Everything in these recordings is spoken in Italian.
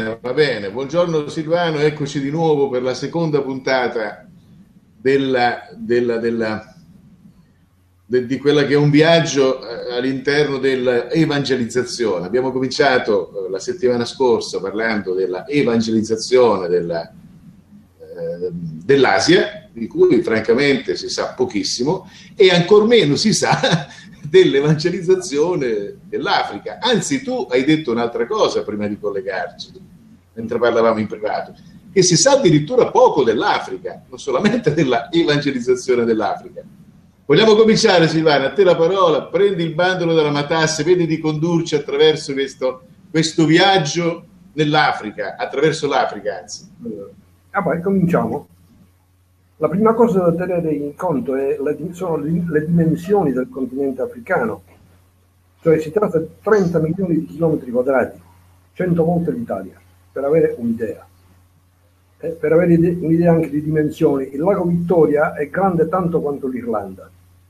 Va bene, buongiorno Silvano, eccoci di nuovo per la seconda puntata di quella che è un viaggio all'interno dell'evangelizzazione. Abbiamo cominciato la settimana scorsa parlando della evangelizzazione dell'Asia, di cui francamente si sa pochissimo, e ancor meno si sa dell'evangelizzazione dell'Africa. Anzi, tu hai detto un'altra cosa prima di collegarci, mentre parlavamo in privato, che si sa addirittura poco dell'Africa, non solamente della evangelizzazione dell'Africa. Vogliamo cominciare, Silvana? A te la parola, prendi il bandolo della matassa, vedi di condurci attraverso questo viaggio nell'Africa, attraverso l'Africa, anzi. Poi cominciamo. La prima cosa da tenere in conto sono le dimensioni del continente africano, cioè si tratta di 30 milioni di chilometri quadrati, 100 volte l'Italia, per avere un'idea. Per avere un'idea anche di dimensioni, il lago Vittoria è grande tanto quanto l'Irlanda.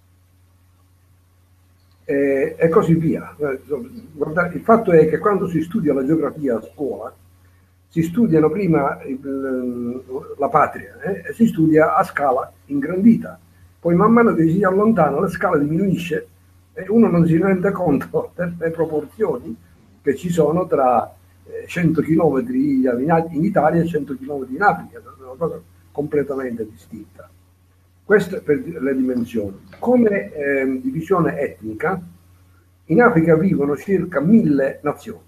E così via. Guardate, il fatto è che quando si studia la geografia a scuola, si studiano prima la patria e si studia a scala ingrandita. Poi man mano che si allontana la scala diminuisce e uno non si rende conto delle proporzioni che ci sono tra 100 km in Italia e 100 km in Africa, è una cosa completamente distinta. Queste per le dimensioni. Come divisione etnica, in Africa vivono circa 1000 nazioni.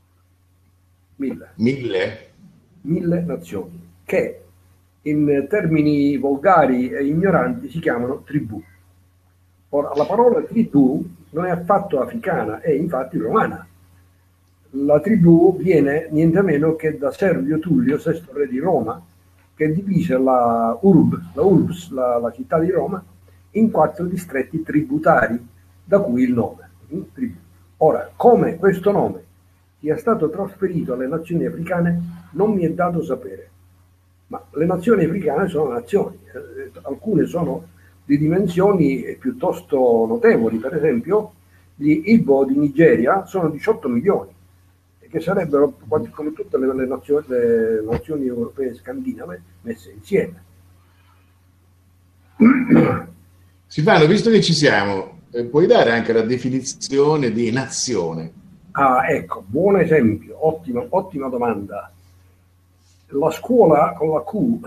1000 nazioni, che in termini volgari e ignoranti si chiamano tribù. Ora, la parola tribù non è affatto africana, è infatti romana. La tribù viene niente meno che da Servio Tullio, sesto re di Roma, che divise la città di Roma, in 4 distretti tributari, da cui il nome. Tribù. Ora, come questo nome sia stato trasferito alle nazioni africane non mi è dato sapere, ma le nazioni africane sono nazioni, alcune sono di dimensioni piuttosto notevoli. Per esempio gli Igbo di Nigeria sono 18 milioni, che sarebbero come tutte le nazioni europee scandinave messe insieme. Silvano, visto che ci siamo, puoi dare anche la definizione di nazione? Ecco, buon esempio, ottima domanda. La scuola con la Q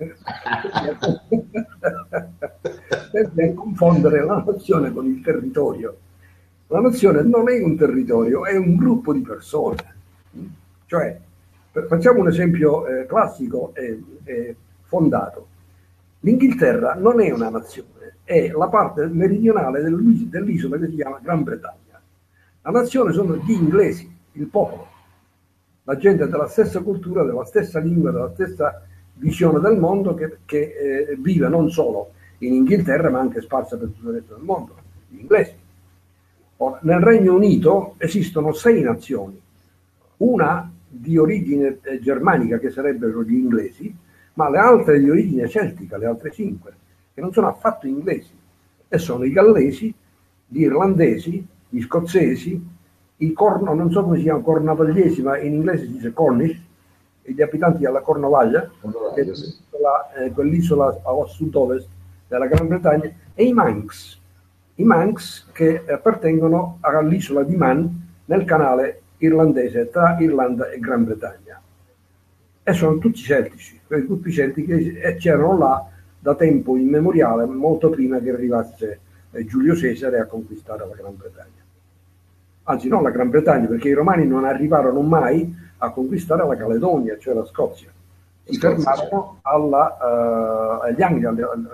deve confondere la nazione con il territorio. La nazione non è un territorio, è un gruppo di persone. Cioè, facciamo un esempio classico e fondato. L'Inghilterra non è una nazione, è la parte meridionale dell'isola che si chiama Gran Bretagna. La nazione sono gli inglesi, il popolo, la gente della stessa cultura, della stessa lingua, della stessa visione del mondo che vive non solo in Inghilterra ma anche sparsa per tutto il resto del mondo, gli inglesi. Ora, nel Regno Unito esistono 6 nazioni, una di origine germanica che sarebbero gli inglesi, ma le altre di origine celtica, le altre 5, che non sono affatto inglesi, e sono i gallesi, gli irlandesi, gli scozzesi, non so come si chiama, cornavagliesi, ma in inglese si dice Cornish, gli abitanti della Cornovaglia, che è quell'isola a sud-ovest della Gran Bretagna, e i Manx che appartengono all'isola di Man nel canale irlandese tra Irlanda e Gran Bretagna. E sono tutti celtici, quei gruppi celtici, e c'erano là da tempo immemoriale, molto prima che arrivasse Giulio Cesare a conquistare la Gran Bretagna. Anzi, non la Gran Bretagna, perché i romani non arrivarono mai a conquistare la Caledonia, cioè la Scozia. Si fermarono agli Angli,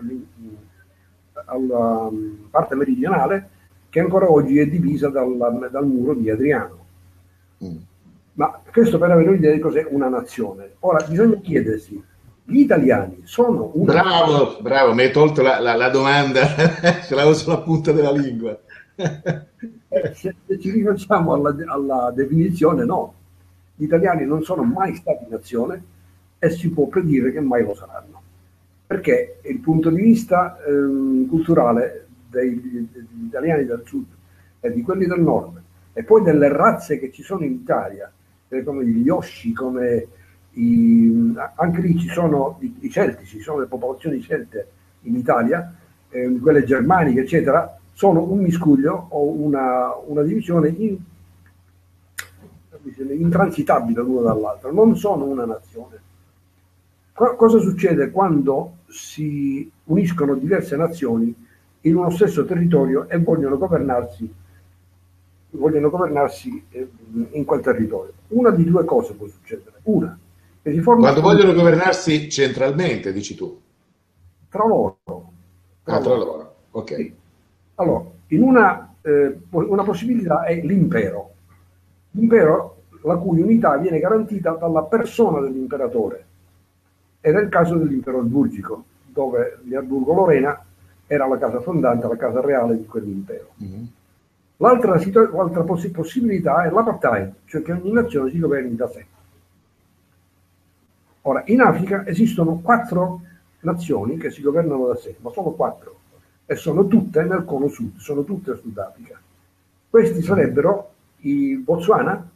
alla parte meridionale, che ancora oggi è divisa dal muro di Adriano. Ma questo per avere un'idea di cos'è una nazione. Ora bisogna chiedersi, gli italiani sono una... Bravo, mi hai tolto la domanda, ce l'avevo sulla punta della lingua. Se ci rifacciamo alla definizione, no. Gli italiani non sono mai stati nazione e si può predire che mai lo saranno. Perché il punto di vista culturale degli italiani del sud e di quelli del nord, e poi delle razze che ci sono in Italia, come gli Yoshi, anche lì ci sono i celtici, ci sono le popolazioni celte in Italia, quelle germaniche, eccetera, sono un miscuglio o una divisione intransitabile l'uno dall'altro, non sono una nazione. Cosa succede quando si uniscono diverse nazioni in uno stesso territorio e vogliono governarsi in quel territorio? Una di due cose può succedere. Una, che si forma quando vogliono governarsi centralmente, dici tu. Tra loro. Tra loro. Ok. Sì. Allora, una possibilità è l'impero. L'impero la cui unità viene garantita dalla persona dell'imperatore. Ed è il caso dell'impero asburgico, dove gli Asburgo-Lorena era la casa fondante, la casa reale di quell'impero. Mm-hmm. L'altra possibilità è l'apartheid, cioè che ogni nazione si governi da sé. Ora, in Africa esistono 4 nazioni che si governano da sé, ma solo 4, e sono tutte nel cono sud, sono tutte a Sudafrica. Questi sarebbero i Botswana,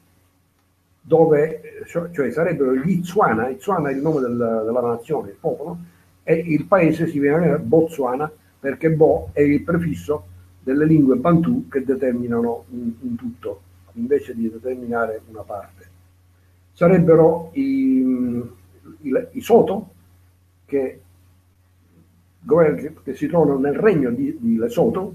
cioè sarebbero gli Tswana. Tswana è il nome della nazione, il popolo, e il paese si viene a chiamare Botswana perché Bo è il prefisso delle lingue Bantu che determinano un tutto, invece di determinare una parte. Sarebbero i Soto, che si trovano nel regno di Lesotho,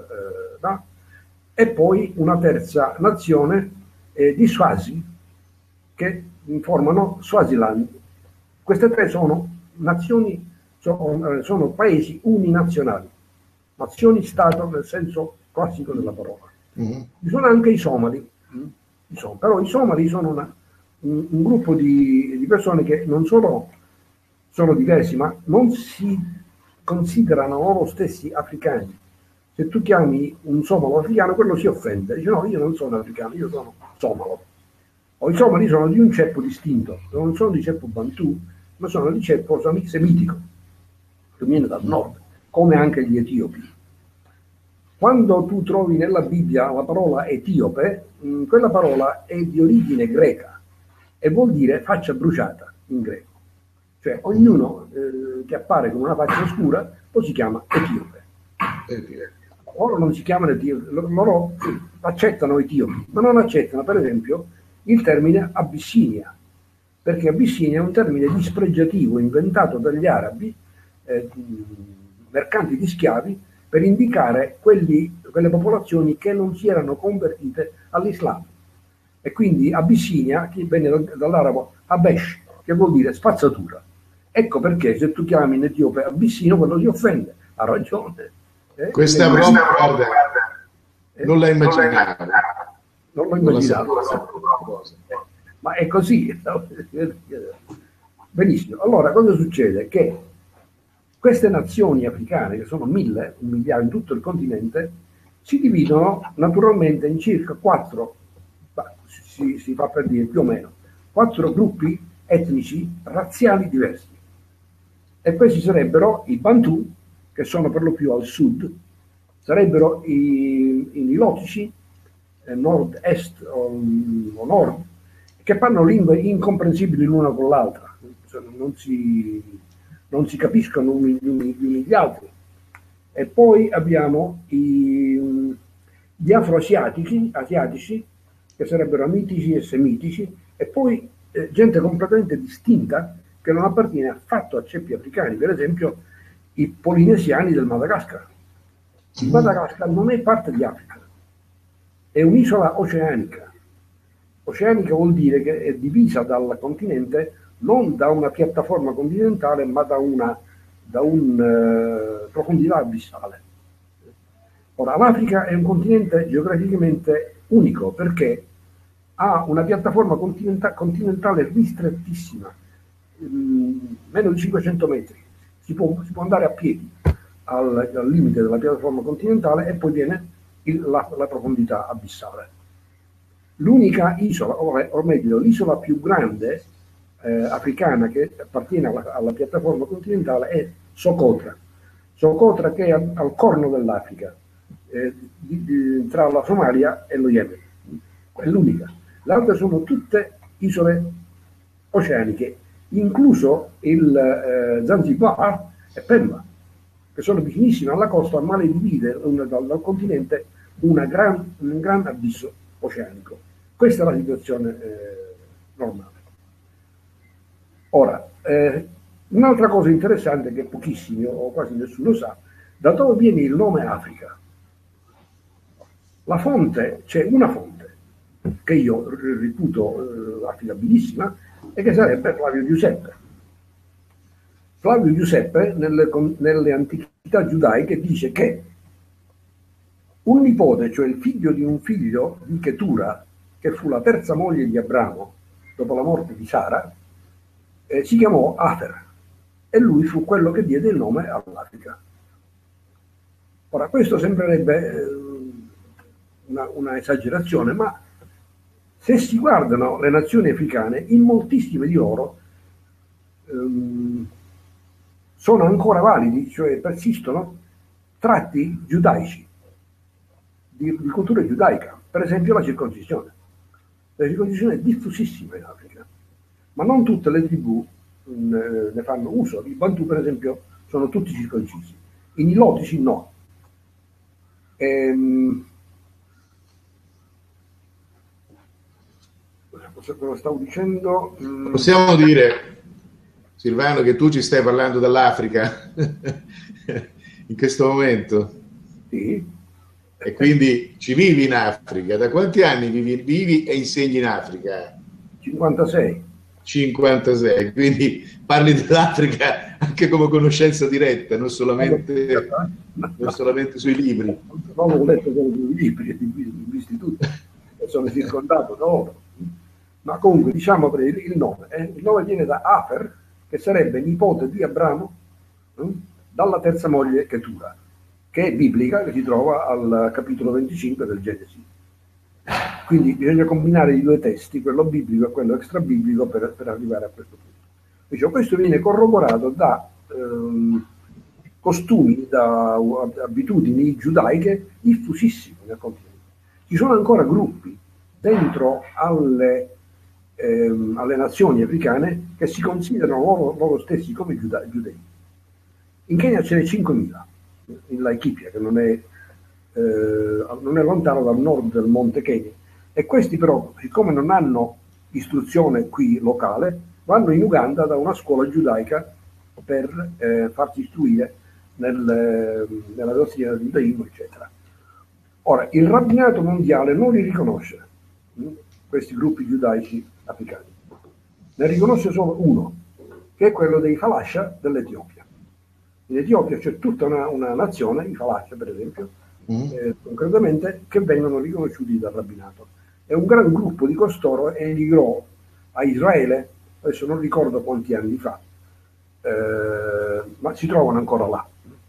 e poi una terza nazione di Swazi, che formano Swaziland. Queste 3 sono nazioni, sono paesi uninazionali, nazioni-stato nel senso classico della parola. Mm-hmm. Ci sono anche i Somali, però i Somali sono un gruppo di persone che non solo sono diversi, ma non si considerano loro stessi africani. Se tu chiami un somalo africano, quello si offende, dice no, io non sono africano, io sono somalo. O i somali sono di un ceppo distinto, non sono di ceppo Bantu, ma sono di ceppo semitico, che viene dal nord, come anche gli etiopi. Quando tu trovi nella Bibbia la parola etiope, quella parola è di origine greca e vuol dire faccia bruciata in greco. Cioè ognuno che appare con una faccia scura lo si chiama etiope. Loro non si chiamano etiopi, loro accettano etiopi, ma non accettano per esempio il termine Abissinia, perché Abissinia è un termine dispregiativo inventato dagli arabi, mercanti di schiavi, per indicare quelle popolazioni che non si erano convertite all'Islam. E quindi Abissinia, che viene dall'arabo Abesh, che vuol dire spazzatura. Ecco perché se tu chiami in Etiope Abissino, quello si offende. Ha ragione. Questa roba, guarda, non la immaginavo. Non l'ho immaginato. Ma è così. Benissimo. Allora, cosa succede? Che queste nazioni africane, che sono 1 miliardi in tutto il continente, si dividono naturalmente in circa 4, si fa per dire più o meno, 4 gruppi etnici razziali diversi. E questi sarebbero i Bantu, che sono per lo più al sud, sarebbero i nilotici, nord-est o nord, che parlano lingue incomprensibili l'una con l'altra, non si capiscono gli uni gli altri. E poi abbiamo gli afroasiatici, che sarebbero amitici e semitici, e poi gente completamente distinta che non appartiene affatto a ceppi africani, per esempio i polinesiani del Madagascar. Il Madagascar non è parte di Africa, è un'isola oceanica. Oceanica vuol dire che è divisa dal continente non da una piattaforma continentale, ma da una profondità abissale. Ora, l'Africa è un continente geograficamente unico perché ha una piattaforma continentale ristrettissima, meno di 500 metri. Si può andare a piedi al limite della piattaforma continentale e poi viene la profondità abissale. L'unica isola, o meglio, l'isola più grande africana che appartiene alla piattaforma continentale è Socotra. Socotra, che è al corno dell'Africa, tra la Somalia e lo Yemen. È l'unica. Le altre sono tutte isole oceaniche, incluso il Zanzibar e Pemba, che sono vicinissime alla costa, ma le divide dal continente un gran abisso oceanico. Questa è la situazione normale. Ora, un'altra cosa interessante che pochissimi o quasi nessuno sa, da dove viene il nome Africa? La fonte, c'è una fonte che io reputo affidabilissima e che sarebbe Flavio Giuseppe. Flavio Giuseppe nelle antichità giudaiche dice che un nipote, cioè il figlio di un figlio di Chetura, che fu la terza moglie di Abramo dopo la morte di Sara, si chiamò Afer e lui fu quello che diede il nome all'Africa. Ora, questo sembrerebbe una esagerazione, ma se si guardano le nazioni africane, in moltissime di loro sono ancora validi, cioè persistono tratti giudaici, di cultura giudaica, per esempio la circoncisione. La circoncisione è diffusissima in Africa, ma non tutte le tribù ne fanno uso. I Bantu, per esempio, sono tutti circoncisi, i Nilotici no. Cosa stavo dicendo? Possiamo dire, Silvano, che tu ci stai parlando dell'Africa in questo momento? Sì. E quindi ci vivi in Africa. Da quanti anni vivi e insegni in Africa? 56. 56, quindi parli dell'Africa anche come conoscenza diretta, non solamente sui libri. Non ho letto solo sui libri, visti tutti, e sono circondato da loro. Ma comunque, diciamo per il nome. Il nome viene da Afer, che sarebbe nipote di Abramo, dalla terza moglie Chetura, che è biblica, che si trova al capitolo 25 del Genesi. Quindi bisogna combinare i due testi, quello biblico e quello extrabiblico, per arrivare a questo punto. Dicevo, questo viene corroborato da costumi, da abitudini giudaiche diffusissime nel continente. Ci sono ancora gruppi dentro alle nazioni africane che si considerano loro stessi come giudei. In Kenya ce ne 5.000, in Laikipia, che non è lontano dal nord del monte Kenya, e questi però, siccome non hanno istruzione qui locale, vanno in Uganda da una scuola giudaica per farsi istruire nella dottrina del giudaismo, eccetera. Ora, il rabbinato mondiale non li riconosce, questi gruppi giudaici africani. Ne riconosce solo uno, che è quello dei Falascia dell'Etiopia. In Etiopia c'è tutta una nazione, i Falascia per esempio, concretamente, che vengono riconosciuti dal rabbinato. E un gran gruppo di costoro emigrò a Israele, adesso non ricordo quanti anni fa, ma si trovano ancora là.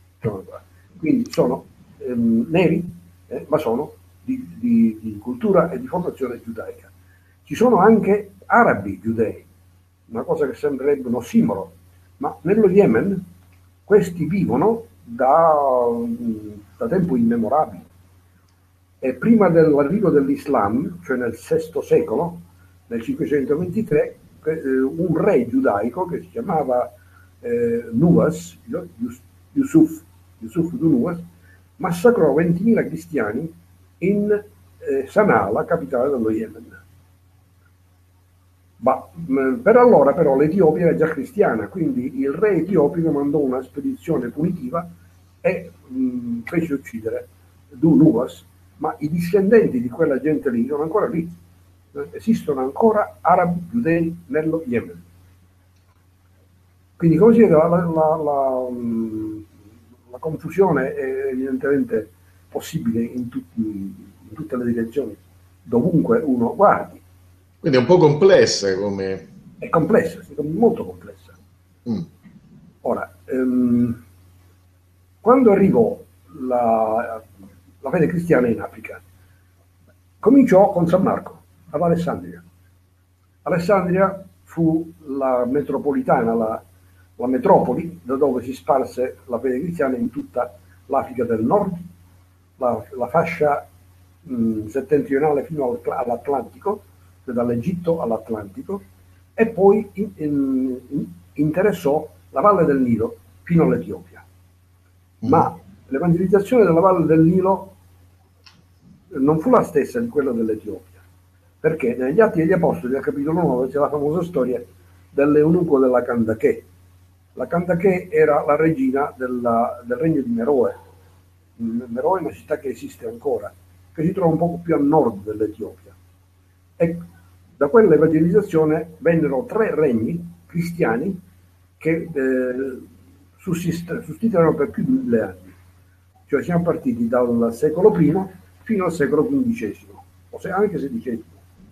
Quindi sono neri, ma sono di cultura e di formazione giudaica. Ci sono anche arabi giudei, una cosa che sembrerebbe un ossimoro, ma nello Yemen questi vivono da tempo immemorabile. E prima dell'arrivo dell'Islam, cioè nel VI secolo, nel 523, un re giudaico che si chiamava Nuwas, Yusuf Nuwas, massacrò 20.000 cristiani in Sana'a, la capitale dello Yemen. Per allora però l'Etiopia era già cristiana, quindi il re etiopico mandò una spedizione punitiva e fece uccidere Nuwas, ma i discendenti di quella gente lì sono ancora lì. Esistono ancora arabi giudei nello Yemen. Quindi come si vede, la confusione è evidentemente possibile in tutte le direzioni, dovunque uno guardi. Quindi è un po' complessa come... È complessa, molto complessa. Ora, quando arrivò la fede cristiana in Africa, cominciò con San Marco, ad Alessandria. Alessandria fu la metropolitana, la metropoli da dove si sparse la fede cristiana in tutta l'Africa del Nord, la fascia settentrionale fino all'Atlantico, cioè dall'Egitto all'Atlantico, e poi interessò la valle del Nilo fino all'Etiopia. Ma l'evangelizzazione della valle del Nilo non fu la stessa di quella dell'Etiopia, perché negli Atti degli Apostoli, al capitolo 9, c'è la famosa storia dell'eunuco della Candache. La Candache era la regina del regno di Meroe. Meroe è una città che esiste ancora, che si trova un poco più a nord dell'Etiopia. E da quella evangelizzazione vennero 3 regni cristiani che sussisterono per più di 1000 anni. Cioè siamo partiti dal secolo I fino al secolo XV, o anche XVI.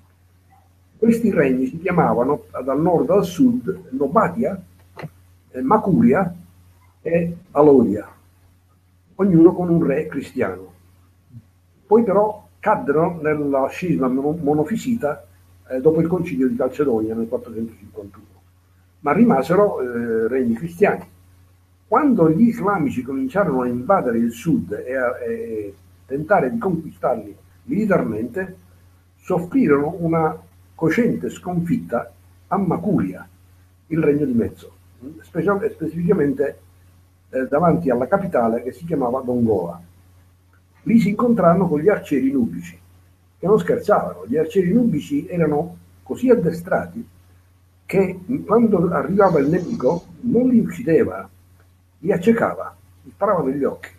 Questi regni si chiamavano dal nord al sud Nobatia, Macuria e Alodia, ognuno con un re cristiano. Poi però caddero nella scisma monofisita dopo il concilio di Calcedonia nel 451, ma rimasero regni cristiani. Quando gli islamici cominciarono a invadere il sud e tentare di conquistarli militarmente, soffrirono una cocente sconfitta a Macuria, il regno di mezzo, specificamente davanti alla capitale che si chiamava Dongola. Lì si incontrarono con gli arcieri nubici, che non scherzavano. Gli arcieri nubici erano così addestrati che quando arrivava il nemico non li uccideva, li accecava, li sparava negli occhi.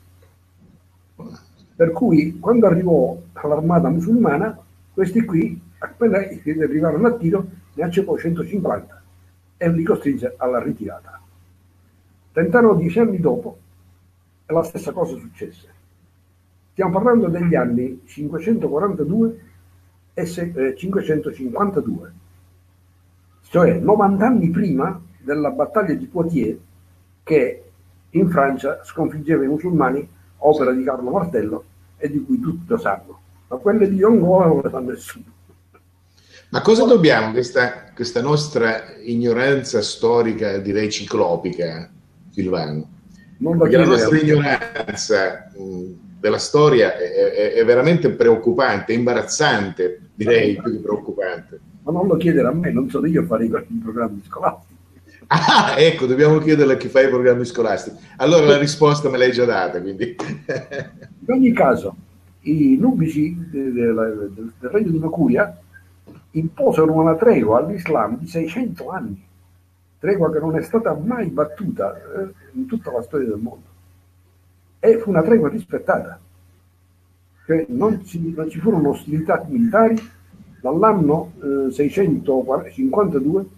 Per cui quando arrivò all'armata musulmana, questi qui, appena arrivarono a tiro, ne accecò 150 e li costrinse alla ritirata. Tentarono 10 anni dopo e la stessa cosa successe. Stiamo parlando degli anni 542 e 552, cioè 90 anni prima della battaglia di Poitiers, che in Francia sconfiggeva i musulmani, opera di Carlo Martello, e di cui tutti lo sanno, ma quelle di Dongola non le sa nessuno. Ma cosa dobbiamo questa nostra ignoranza storica, direi ciclopica, Silvano? Perché la nostra ignoranza della storia è veramente preoccupante, imbarazzante, direi più che preoccupante. Ma non lo chiedere a me, non sono io a fare i programmi scolastici. Ah, ecco, dobbiamo chiederle a chi fa i programmi scolastici. Allora la risposta me l'hai già data, quindi. In ogni caso, i nubici del regno di Macuria imposero una tregua all'Islam di 600 anni, tregua che non è stata mai battuta in tutta la storia del mondo, e fu una tregua rispettata, cioè non ci furono ostilità militari dall'anno 652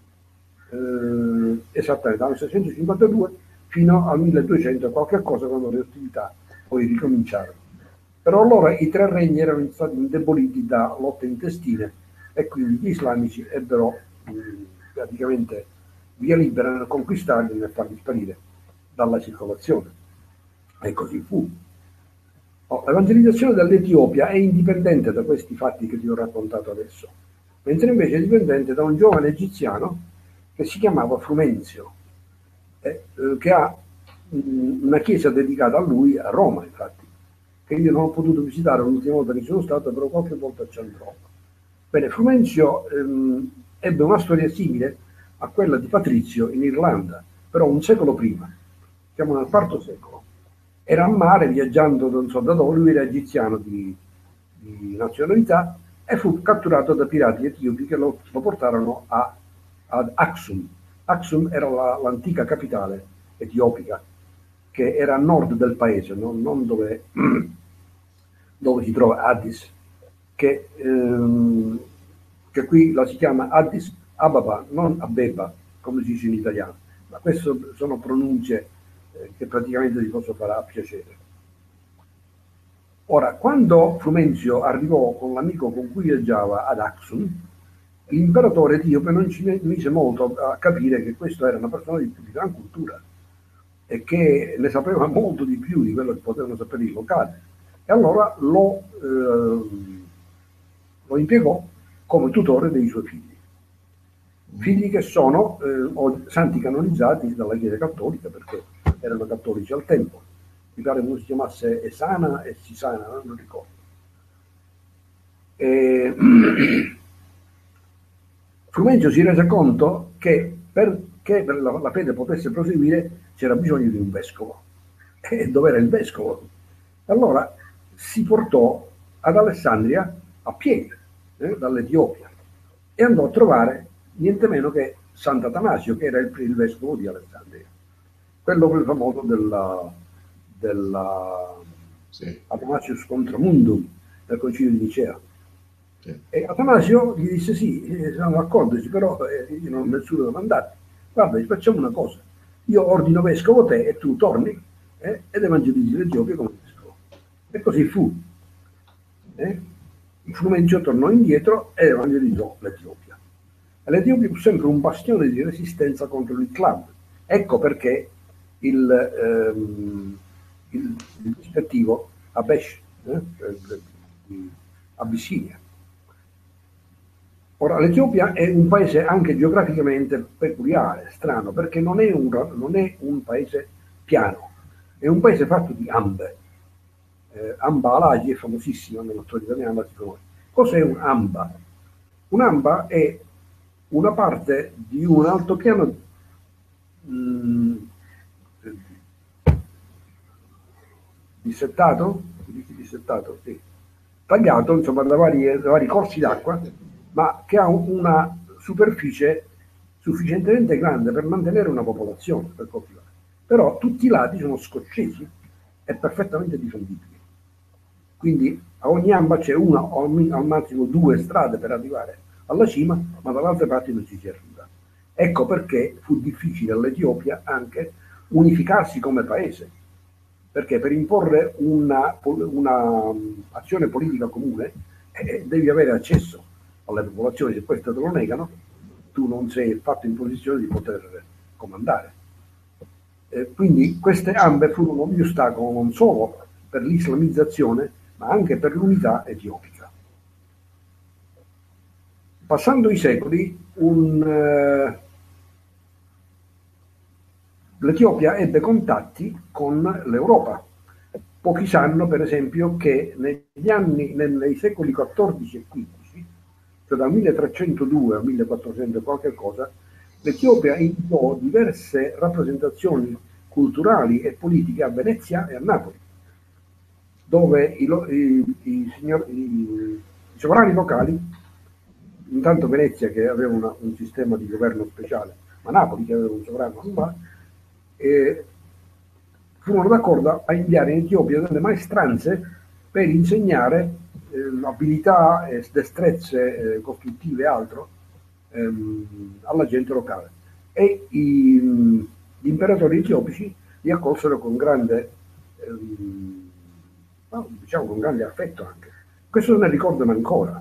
esattamente dal 652 fino al 1200 qualche cosa, quando le ostilità poi ricominciarono. Però allora i 3 regni erano stati indeboliti da lotte intestine e quindi gli islamici ebbero praticamente via libera nel conquistarli e nel farli sparire dalla circolazione, e così fu. L'evangelizzazione dell'Etiopia è indipendente da questi fatti che ti ho raccontato adesso, mentre invece è dipendente da un giovane egiziano che si chiamava Frumenzio, che ha una chiesa dedicata a lui a Roma, infatti, che io non ho potuto visitare l'ultima volta che sono stato, però qualche volta ci andrò. Bene, Frumenzio ebbe una storia simile a quella di Patrizio in Irlanda, però un secolo prima, siamo nel IV secolo. Era a mare viaggiando, non so da dove, lui era egiziano di nazionalità, e fu catturato da pirati etiopi che lo portarono ad Aksum. Aksum era l'antica capitale etiopica, che era a nord del paese, non dove si trova Addis, che qui la si chiama Addis Ababa, non Abeba, come si dice in italiano, ma queste sono pronunce che praticamente vi posso fare a piacere. Ora, quando Frumenzio arrivò con l'amico con cui viaggiava ad Aksum, l'imperatore etiope non ci mise molto a capire che questo era una persona di gran cultura e che ne sapeva molto di più di quello che potevano sapere i locali, e allora lo impiegò come tutore dei suoi figli che sono santi canonizzati dalla Chiesa Cattolica, perché erano cattolici al tempo. Mi pare che si chiamasse Esana e Sisana, non ricordo. Frumenzio si rese conto che perché la fede potesse proseguire c'era bisogno di un vescovo. E dove era il vescovo? Allora si portò ad Alessandria a piedi, dall'Etiopia, e andò a trovare niente meno che Sant'Atanasio, che era il vescovo di Alessandria, quello più famoso della Sì, Athanasius contra Mundum del Concilio di Nicea. sì. E Atanasio gli disse sì, sono d'accordo, dice, però io non ho nessuno da mandare. Guarda, facciamo una cosa, io ordino vescovo te e tu torni ed evangelizzi l'Etiopia come vescovo. E così fu. Frumenzio tornò indietro e evangelizzò l'Etiopia. E l'Etiopia fu sempre un bastione di resistenza contro l'Islam. Ecco perché il rispettivo Habesh, di Abissinia. Ora, l'Etiopia è un paese anche geograficamente peculiare, strano, perché non è un paese piano, è un paese fatto di ambe. Amba Alagi è famosissima nella storia italiana, si conosce. Cos'è un amba? Un amba è una parte di un altopiano dissettato, sì, tagliato insomma da vari corsi d'acqua, ma che ha una superficie sufficientemente grande per mantenere una popolazione, per coltivare. Però tutti i lati sono scoscesi e perfettamente difendibili. Quindi a ogni amba c'è una o al massimo due strade per arrivare alla cima, ma dall'altra parte non ci si arriva. Ecco perché fu difficile all'Etiopia anche unificarsi come paese, perché per imporre una azione politica comune devi avere accesso alle popolazioni, se queste te lo negano, tu non sei fatto in posizione di poter comandare. Quindi queste ambe furono un ostacolo non solo per l'islamizzazione, ma anche per l'unità etiopica. Passando i secoli, l'Etiopia ebbe contatti con l'Europa. Pochi sanno, per esempio, che nei secoli XIV e XV, cioè dal 1302 al 1400 qualche cosa, l'Etiopia inviò diverse rappresentazioni culturali e politiche a Venezia e a Napoli, dove i sovrani locali, intanto Venezia che aveva un sistema di governo speciale, ma Napoli che aveva un sovrano normale, furono d'accordo a inviare in Etiopia delle maestranze per insegnare abilità e destrezze costruttive e altro alla gente locale. E gli imperatori etiopici li accolsero con grande diciamo con grande affetto anche. Questo ne ricordano ancora.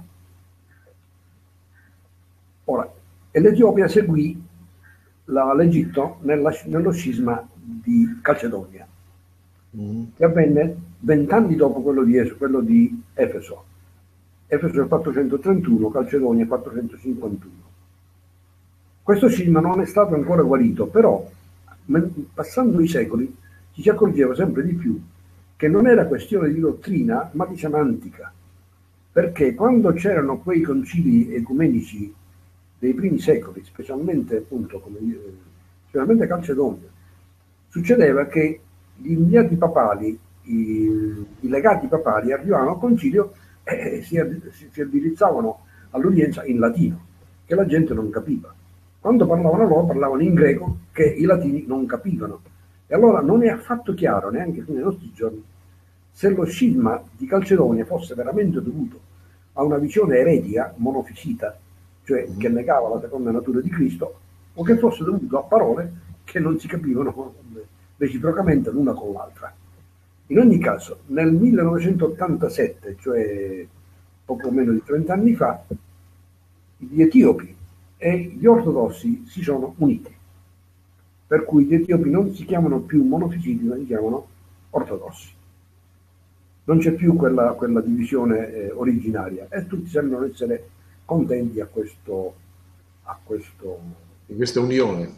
Ora, e l'Etiopia seguì l'Egitto nello scisma di Calcedonia, che avvenne 20 anni dopo quello di Efeso. Efeso è 431, Calcedonia 451. Questo scisma non è stato ancora guarito, però passando i secoli ci si accorgeva sempre di più che non era questione di dottrina, ma di semantica, perché quando c'erano quei concili ecumenici dei primi secoli, specialmente appunto specialmente Calcedonia, succedeva che gli inviati papali, i legati papali arrivavano al concilio e si indirizzavano all'udienza in latino, che la gente non capiva. Quando parlavano loro parlavano in greco, che i latini non capivano. E allora non è affatto chiaro, neanche fino ai nostri giorni, se lo scisma di Calcedonia fosse veramente dovuto a una visione eretica, monofisita, cioè che negava la seconda natura di Cristo, o che fosse dovuto a parole che non si capivano reciprocamente l'una con l'altra. In ogni caso, nel 1987, cioè poco meno di 30 anni fa, gli etiopi e gli ortodossi si sono uniti, per cui gli etiopi non si chiamano più monofisiti, ma si chiamano ortodossi. Non c'è più quella divisione originaria e tutti sembrano essere contenti di questa unione.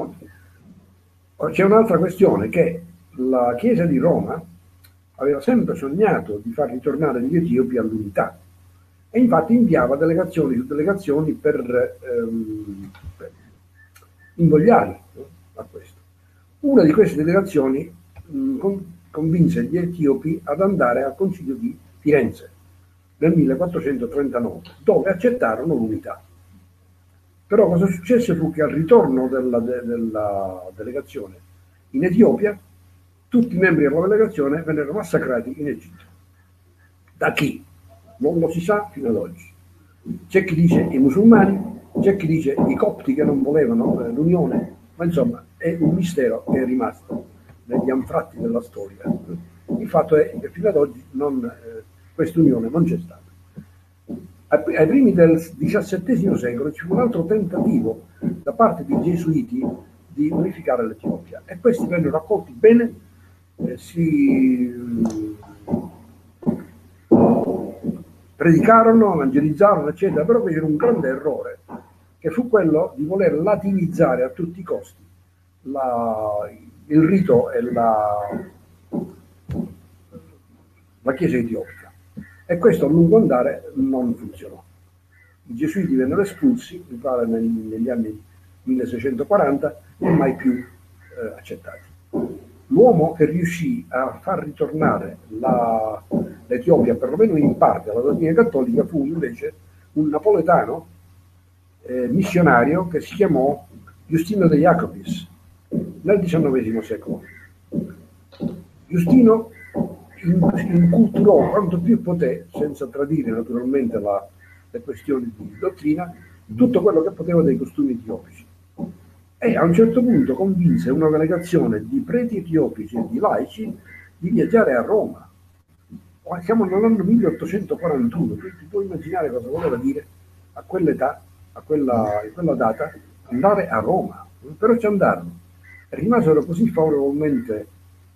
C'è un'altra questione, che la Chiesa di Roma aveva sempre sognato di far ritornare gli etiopi all'unità, e infatti inviava delegazioni su delegazioni per invogliarli, no, a questo. Una di queste delegazioni convinse gli etiopi ad andare al Concilio di Firenze nel 1439, dove accettarono l'unità. Però cosa successe fu che al ritorno della delegazione in Etiopia, tutti i membri della delegazione vennero massacrati in Egitto. Da chi? Non lo si sa fino ad oggi. C'è chi dice i musulmani, c'è chi dice i copti che non volevano l'unione, ma insomma è un mistero che è rimasto negli anfratti della storia. Il fatto è che fino ad oggi questa unione non c'è stata. Ai primi del XVII secolo ci fu un altro tentativo da parte dei gesuiti di unificare l'Etiopia e questi vennero accolti bene, si predicarono, evangelizzarono, eccetera, però fecero un grande errore, che fu quello di voler latinizzare a tutti i costi il rito e la Chiesa etiopica. E questo a lungo andare non funzionò. I gesuiti vennero espulsi, mi pare negli anni 1640, e mai più accettati. L'uomo che riuscì a far ritornare l'Etiopia, perlomeno in parte, alla dottrina cattolica, fu invece un napoletano missionario che si chiamò Giustino de Jacobis nel XIX secolo. Giustino inculturò quanto più poté, senza tradire naturalmente le questioni di dottrina, tutto quello che poteva dei costumi etiopici. E a un certo punto convinse una delegazione di preti etiopici e di laici di viaggiare a Roma. Siamo nell'anno 1841, quindi puoi immaginare cosa voleva dire a quell'età, in quella data, andare a Roma. Però ci andarono e rimasero così favorevolmente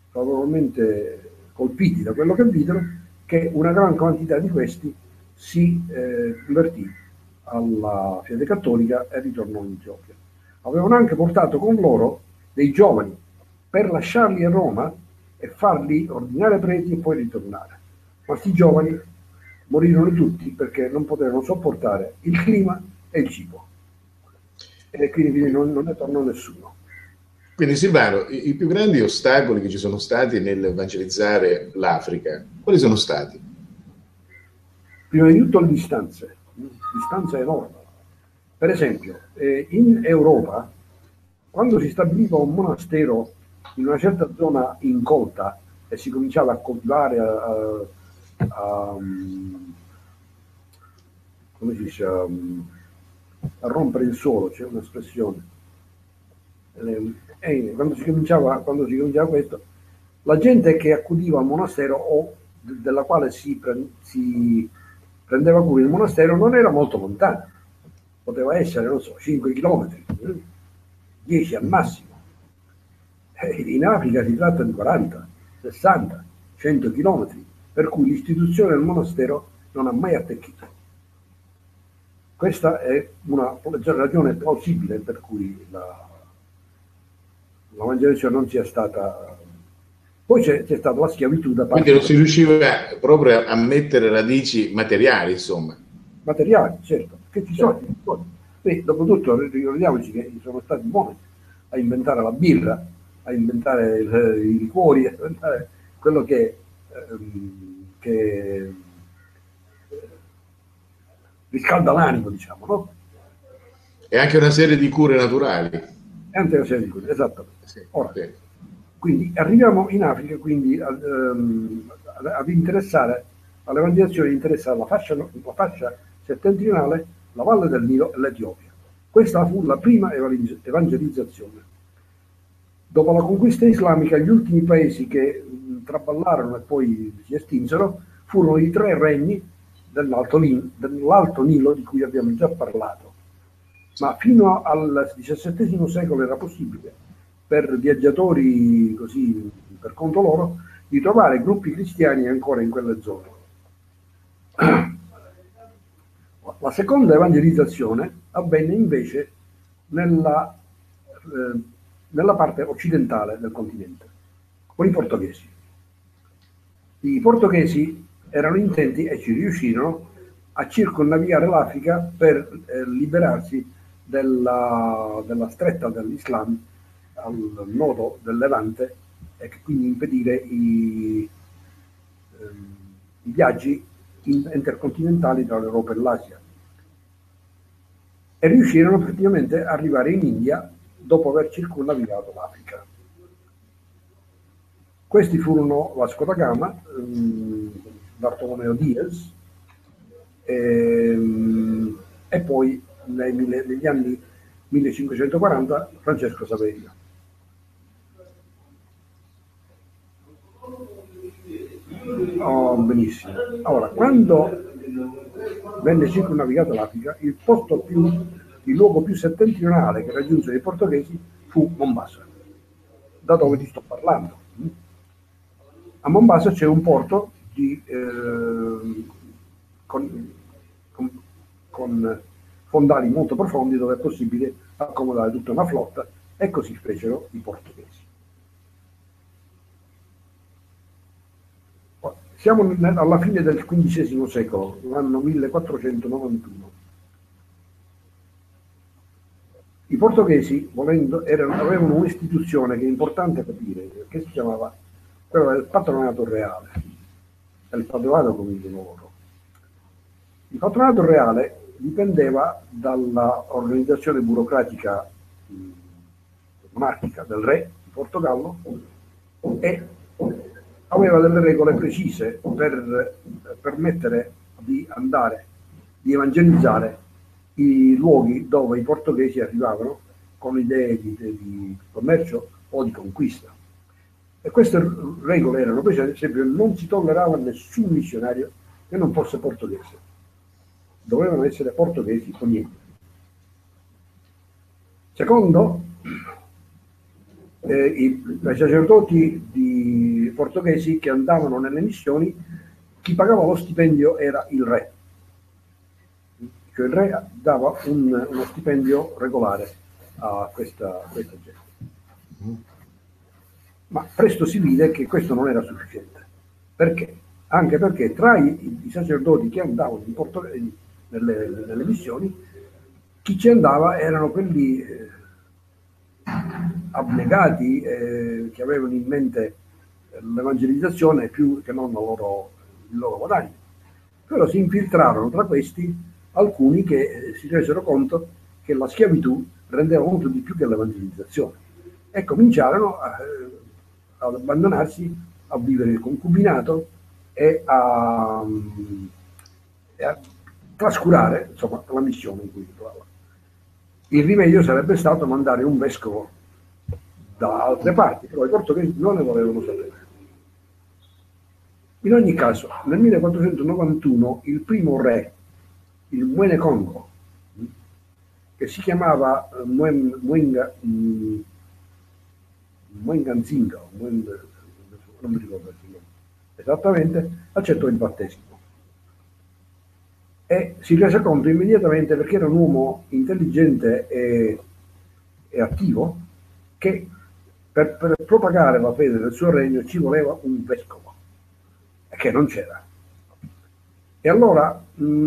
colpiti da quello che videro che una gran quantità di questi si convertì alla fede cattolica e ritornò in Etiopia. Avevano anche portato con loro dei giovani per lasciarli a Roma e farli ordinare preti e poi ritornare. Ma questi giovani morirono tutti perché non potevano sopportare il clima e il cibo. E quindi non ne tornò nessuno. Quindi Silvano, i più grandi ostacoli che ci sono stati nell'evangelizzare l'Africa, quali sono stati? Prima di tutto le distanze enormi. Per esempio, in Europa, quando si stabiliva un monastero in una certa zona incolta e si cominciava a coltivare, come si dice, a rompere il suolo, c'è un'espressione. Quando si cominciava questo, la gente che accudiva al monastero o della quale si prendeva cura il monastero non era molto lontana. Poteva essere, non so, 5 chilometri, 10 al massimo. In Africa si tratta di 40, 60, 100 chilometri, per cui l'istituzione del monastero non ha mai attecchito. Questa è una ragione plausibile per cui l'evangelizzazione non sia stata. Poi c'è stata la schiavitù da parte. Quindi non si riusciva proprio a mettere radici materiali, insomma. Materiali, certo, che ci sono. Dopotutto ricordiamoci che sono stati buoni a inventare la birra, a inventare i liquori, a inventare quello che riscalda l'animo, diciamo, no? E anche una serie di cure naturali. E anche una serie di cure, esattamente. Sì, Ora, sì. quindi arriviamo in Africa, quindi ad interessare all'evangelizzazione, interessa la fascia settentrionale, la valle del Nilo e l'Etiopia. Questa fu la prima evangelizzazione. Dopo la conquista islamica, gli ultimi paesi che traballarono e poi si estinsero furono i 3 regni dell'Alto Nilo di cui abbiamo già parlato. Ma fino al XVII secolo era possibile per viaggiatori così per conto loro di trovare gruppi cristiani ancora in quelle zone. La seconda evangelizzazione avvenne invece nella parte occidentale del continente, con i portoghesi. I portoghesi erano intenti, e ci riuscirono, a circonnavigare l'Africa per liberarsi della stretta dell'Islam al nodo del Levante e quindi impedire i viaggi intercontinentali tra l'Europa e l'Asia. E riuscirono effettivamente ad arrivare in India dopo aver circumnavigato l'Africa. Questi furono Vasco da Gama, Bartolomeo Diaz e poi negli anni 1540 Francesco Saverio. Oh, benissimo. Ora, quando venne circumnavigata l'Africa, il luogo più settentrionale che raggiunsero i portoghesi fu Mombasa, da dove ti sto parlando. A Mombasa c'è un porto con fondali molto profondi dove è possibile accomodare tutta una flotta, e così fecero i portoghesi. Siamo alla fine del XV secolo, l'anno 1491. I portoghesi, avevano un'istituzione che è importante capire, che si chiamava quella del patronato reale, il patronato come dicono loro. Il patronato reale dipendeva dall'organizzazione burocratica monarchica del re di Portogallo e aveva delle regole precise per permettere di evangelizzare i luoghi dove i portoghesi arrivavano con idee di commercio o di conquista. E queste regole erano prese, ad esempio, non si tollerava nessun missionario che non fosse portoghese. Dovevano essere portoghesi o niente. Secondo, i sacerdoti portoghesi che andavano nelle missioni, chi pagava lo stipendio era il re. Cioè il re dava uno stipendio regolare a questa gente. Ma presto si vide che questo non era sufficiente. Perché? Anche perché tra i sacerdoti che andavano nelle missioni, chi ci andava erano quelli abnegati, che avevano in mente l'evangelizzazione più che non il loro guadagno. Però si infiltrarono tra questi alcuni che si resero conto che la schiavitù rendeva molto di più che l'evangelizzazione e cominciarono ad abbandonarsi a vivere il concubinato e a trascurare, insomma, la missione in cui si trovava. Il rimedio sarebbe stato mandare un vescovo da altre parti, però i portoghesi non ne volevano sapere. In ogni caso, nel 1491 il primo re, il Mwene Congo, che si chiamava Mwenganzinga, non mi ricordo il nome esattamente, accettò il battesimo e si rese conto immediatamente, perché era un uomo intelligente e attivo, che per propagare la fede del suo regno ci voleva un vescovo, che non c'era. E allora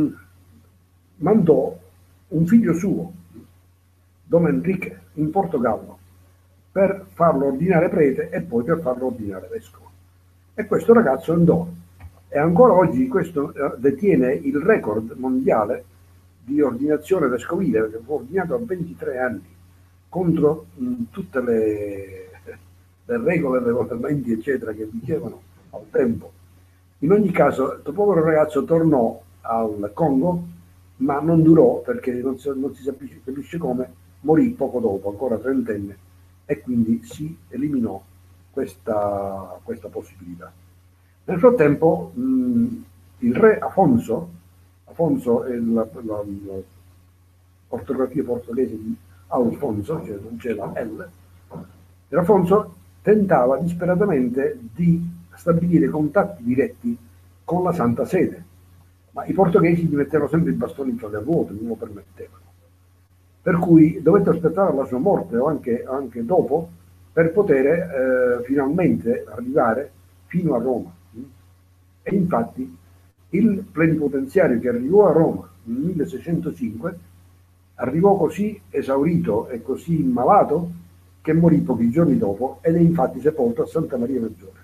mandò un figlio suo, Dom Enrique, in Portogallo, per farlo ordinare prete e poi per farlo ordinare vescovo. E questo ragazzo andò, e ancora oggi questo detiene il record mondiale di ordinazione vescovile, perché fu ordinato a 23 anni, contro tutte le regole, le regolamenti, eccetera, che dicevano al tempo. In ogni caso, questo povero ragazzo tornò al Congo, ma non durò, perché non si capisce come, morì poco dopo, ancora trentenne, e quindi si eliminò questa possibilità. Nel frattempo il re Afonso è la ortografia portoghese di Alfonso, cioè non c'è la L, e Afonso tentava disperatamente di stabilire contatti diretti con la Santa Sede, ma i portoghesi gli mettevano sempre i bastoni tra le ruote, non lo permettevano. Per cui dovette aspettare la sua morte o anche dopo per poter finalmente arrivare fino a Roma. E infatti Il plenipotenziario che arrivò a Roma nel 1605 arrivò così esaurito e così malato che morì pochi giorni dopo ed è infatti sepolto a Santa Maria Maggiore.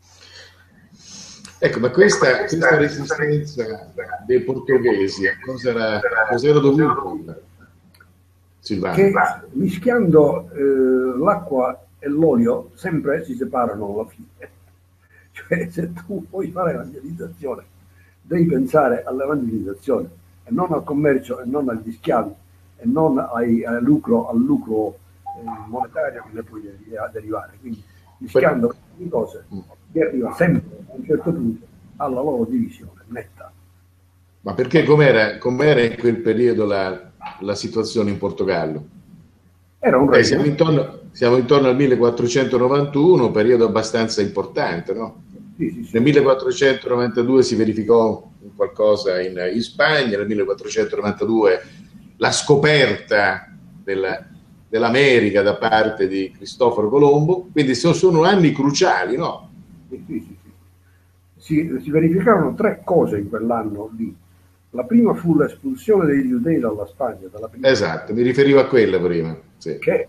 Ecco, ma questa resistenza dei portoghesi a cos'era dovuta, Silvano? Che mischiando l'acqua e l'olio sempre si separano alla fine. Cioè, se tu vuoi fare evangelizzazione, devi pensare all'evangelizzazione e non al commercio e non agli schiavi e non al lucro monetario che ne puoi derivare. Quindi mischiando queste cose si arriva sempre a un certo punto alla loro divisione netta. Ma perché com'era in quel periodo la situazione in Portogallo? Era un regno. Siamo intorno al 1491, periodo abbastanza importante, no? Sì. Nel 1492 si verificò qualcosa in Spagna, nel 1492 la scoperta dell'America da parte di Cristoforo Colombo, quindi sono anni cruciali, no? Sì. Si verificarono tre cose in quell'anno lì. La prima fu l'espulsione dei giudei dalla Spagna. Esatto, mi riferivo a quella prima. Sì. Che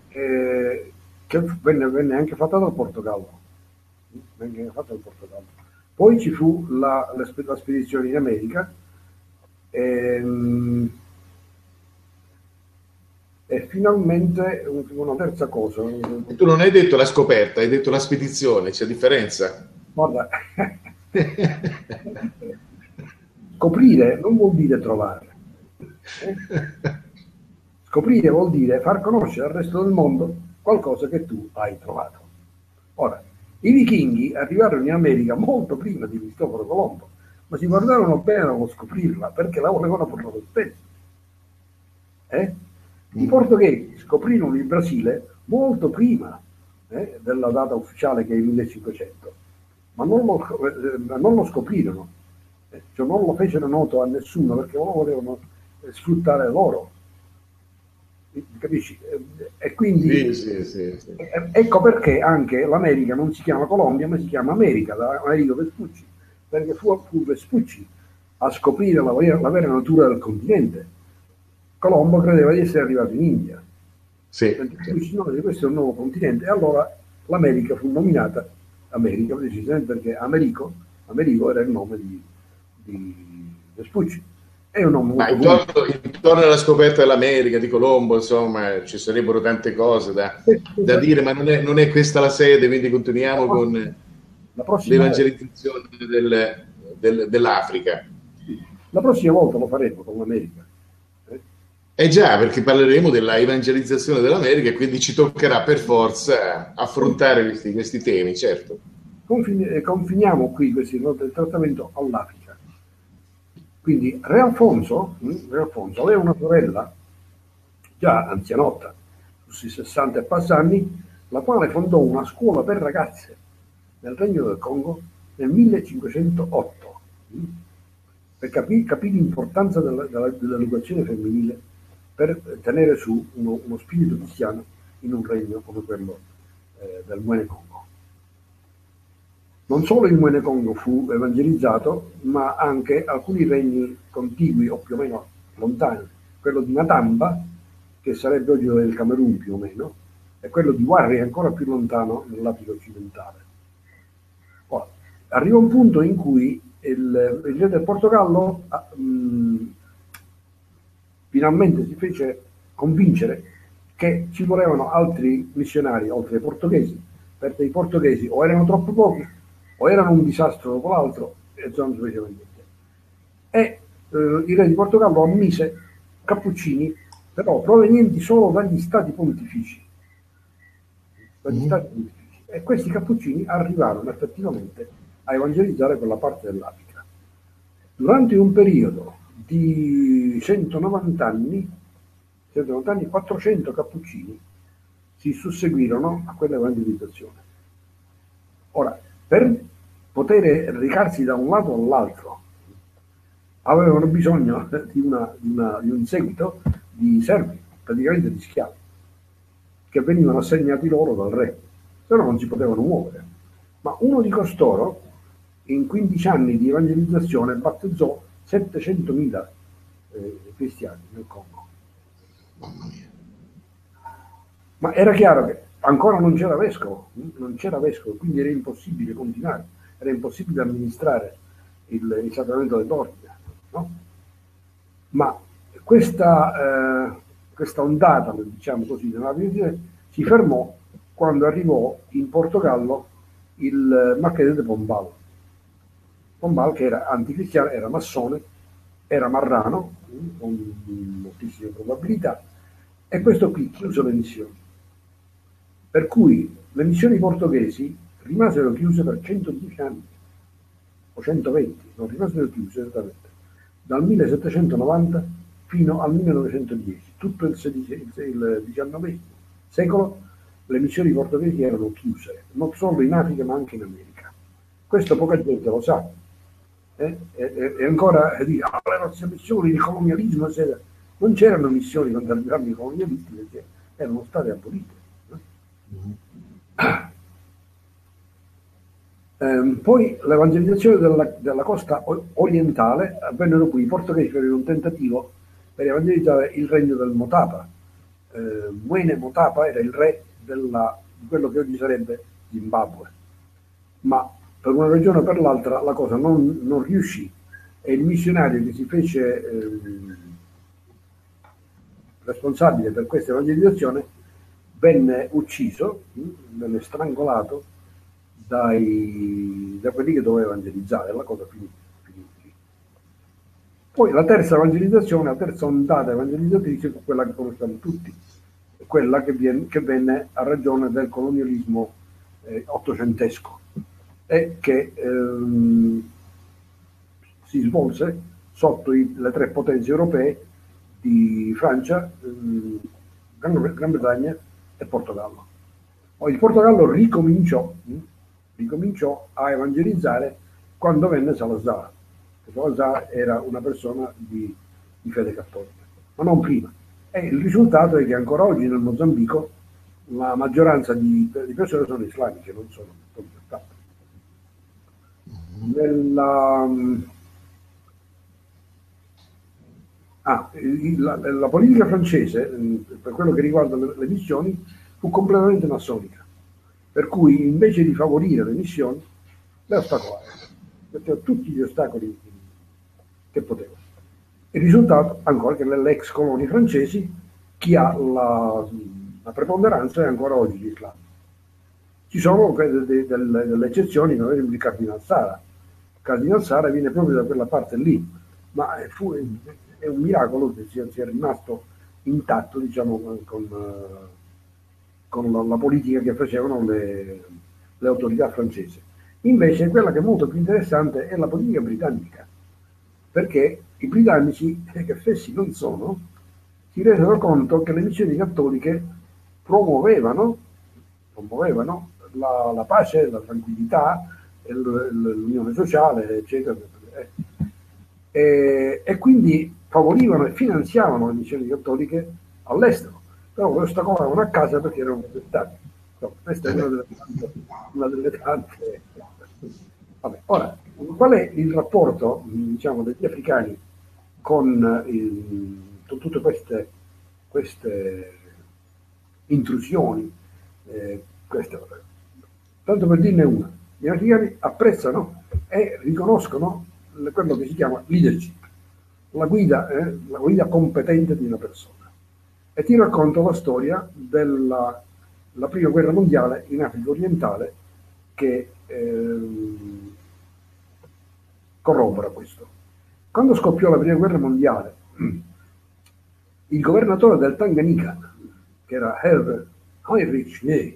venne anche fatta dal Portogallo. Poi ci fu la spedizione in America e finalmente una terza cosa. Tu non hai detto la scoperta, hai detto la spedizione, c'è differenza? Guarda, scoprire non vuol dire trovare. Scoprire vuol dire far conoscere al resto del mondo qualcosa che tu hai trovato. Ora, i vichinghi arrivarono in America molto prima di Cristoforo Colombo, ma si guardarono bene a scoprirla perché la volevano per loro stessi. I portoghesi scoprirono il Brasile molto prima della data ufficiale che è il 1500, ma non lo scoprirono, cioè non lo fecero noto a nessuno perché loro volevano sfruttare loro. Capisci? E quindi sì. Ecco perché anche l'America non si chiama Colombia ma si chiama America, da Amerigo Vespucci, perché fu Vespucci a scoprire la vera natura del continente. Colombo credeva di essere arrivato in India, Vespucci no, questo è un nuovo continente, e allora l'America fu nominata America precisamente perché Amerigo era il nome di Vespucci. Ma intorno alla scoperta dell'America di Colombo, insomma, ci sarebbero tante cose da dire, ma non è questa la sede, quindi continuiamo con l'evangelizzazione dell'Africa. La prossima volta lo faremo con l'America. Già, perché parleremo della evangelizzazione dell'America e quindi ci toccherà per forza affrontare questi temi, certo. Confiniamo qui il trattamento all'Africa. Quindi Re Alfonso aveva una sorella già anzianotta, sui 60 e passa anni, la quale fondò una scuola per ragazze nel Regno del Congo nel 1508 per capire l'importanza dell'educazione femminile per tenere su uno spirito cristiano in un regno come quello del Muene Congo. Non solo il Muene Congo fu evangelizzato, ma anche alcuni regni contigui o più o meno lontani, quello di Natamba, che sarebbe oggi il Camerun più o meno, e quello di Warri ancora più lontano nell'Africa occidentale. Poi, arriva un punto in cui il re del Portogallo finalmente si fece convincere che ci volevano altri missionari oltre ai portoghesi, perché i portoghesi o erano troppo pochi o erano un disastro dopo l'altro e non si faceva niente. E il re di Portogallo ammise cappuccini, però provenienti solo dagli stati pontifici. E questi cappuccini arrivarono effettivamente a evangelizzare quella parte dell'Africa. Durante un periodo di 190 anni, 400 cappuccini si susseguirono a quella evangelizzazione. Ora, per poter recarsi da un lato all'altro avevano bisogno di un seguito di servi, praticamente di schiavi, che venivano assegnati loro dal re, se no non si potevano muovere. Ma uno di costoro in 15 anni di evangelizzazione battezzò 700.000 cristiani nel Congo. Mamma mia. Ma era chiaro che ancora non c'era vescovo, quindi era impossibile continuare, era impossibile amministrare il sacramento dell'ordine, no? Ma questa ondata, diciamo così, della Virgine si fermò quando arrivò in Portogallo il Marchese de Pombal. Pombal, che era anticristiano, era massone, era marrano, con moltissime probabilità, e questo qui chiuse le missioni. Per cui le missioni portoghesi rimasero chiuse per 110 anni, o 120, non rimasero chiuse esattamente, dal 1790 fino al 1910. Tutto il XIX secolo le missioni portoghesi erano chiuse, non solo in Africa ma anche in America. Questo poca gente lo sa. E ancora dire, le nostre missioni di colonialismo, eccetera. Non c'erano missioni quando arrivavano i colonialisti, perché erano state abolite. Poi l'evangelizzazione della costa orientale avvennero qui. I portoghesi fecero un tentativo per evangelizzare il regno del Motapa. Mwene Motapa era il re di quello che oggi sarebbe Zimbabwe, ma per una ragione o per l'altra la cosa non riuscì, e il missionario che si fece responsabile per questa evangelizzazione venne ucciso, venne strangolato da quelli che doveva evangelizzare. La cosa finì lì. Poi la terza evangelizzazione, la terza ondata evangelizzatrice fu quella che conosciamo tutti, quella che venne a ragione del colonialismo ottocentesco, e che si svolse sotto le tre potenze europee di Francia, Gran Bretagna e Portogallo. Poi il Portogallo ricominciò a evangelizzare quando venne Salazar. Salazar era una persona di fede cattolica, ma non prima. E il risultato è che ancora oggi nel Mozambico la maggioranza di persone sono islamiche, non sono protestanti. La politica francese, per quello che riguarda le missioni, fu completamente massonica, per cui invece di favorire le missioni le ostacolava, metteva tutti gli ostacoli che poteva. Il risultato ancora che nelle ex colonie francesi chi ha la preponderanza è ancora oggi l'Islam. Ci sono delle eccezioni, come ad esempio il Cardinal Sara. Il Cardinal Sara viene proprio da quella parte lì, ma è un miracolo che sia rimasto intatto, diciamo, con la politica che facevano le autorità francesi. Invece quella che è molto più interessante è la politica britannica, perché i britannici, che fessi non sono, si resero conto che le missioni cattoliche promuovevano la pace, la tranquillità, l'unione sociale, eccetera. E quindi favorivano e finanziavano le missioni cattoliche all'estero, però lo ostacolavano a casa perché erano protestanti. No, questa è una delle tante. Vabbè, ora, qual è il rapporto, diciamo, degli africani con tutte queste intrusioni? Tanto per dirne una, gli africani apprezzano e riconoscono quello che si chiama leadership, la guida competente di una persona. E ti racconto la storia della prima guerra mondiale in Africa orientale, che corrobora questo. Quando scoppiò la prima guerra mondiale, il governatore del Tanganyika, che era Heinrich Ney,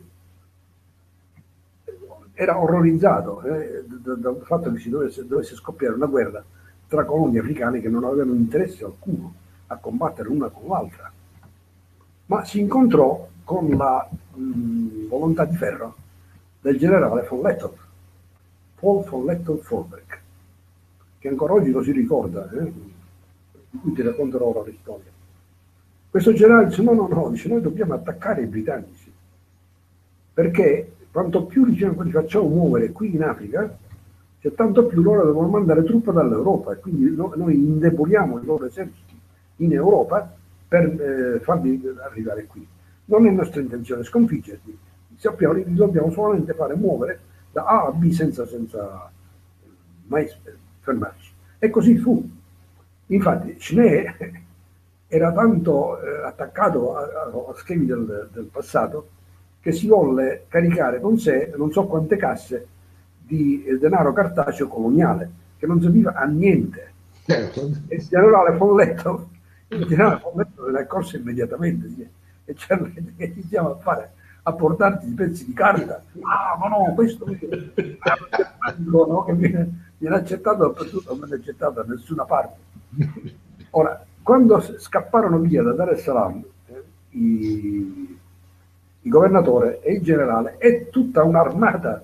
era orrorizzato dal fatto che si dovesse scoppiare una guerra tra colonie africane che non avevano interesse alcuno a combattere l'una con l'altra, ma si incontrò con la volontà di ferro del generale von Lettow, Paul von Lettow-Vorbeck, che ancora oggi lo si ricorda, di cui ti racconterò ora la storia. Questo generale dice no, dice, noi dobbiamo attaccare i britannici, perché quanto più li facciamo muovere qui in Africa, Cioè, tanto più loro devono mandare truppe dall'Europa e quindi noi indeboliamo i loro eserciti in Europa per farli arrivare qui. Non è nostra intenzione sconfiggerli, sappiamo che li dobbiamo solamente fare muovere da A a B senza mai fermarci. E così fu. Infatti Schnee era tanto attaccato a schemi del passato che si volle caricare con sé non so quante casse di denaro cartaceo coloniale, che non serviva a niente. E il generale Folletto se ne accorse immediatamente e c'è che iniziamo a fare a portarti i pezzi di carta. Ah, ma no, questo no, che viene accettato dappertutto, non viene accettato da nessuna parte. Ora, quando scapparono via da Dar es Salaam il governatore e il generale e tutta un'armata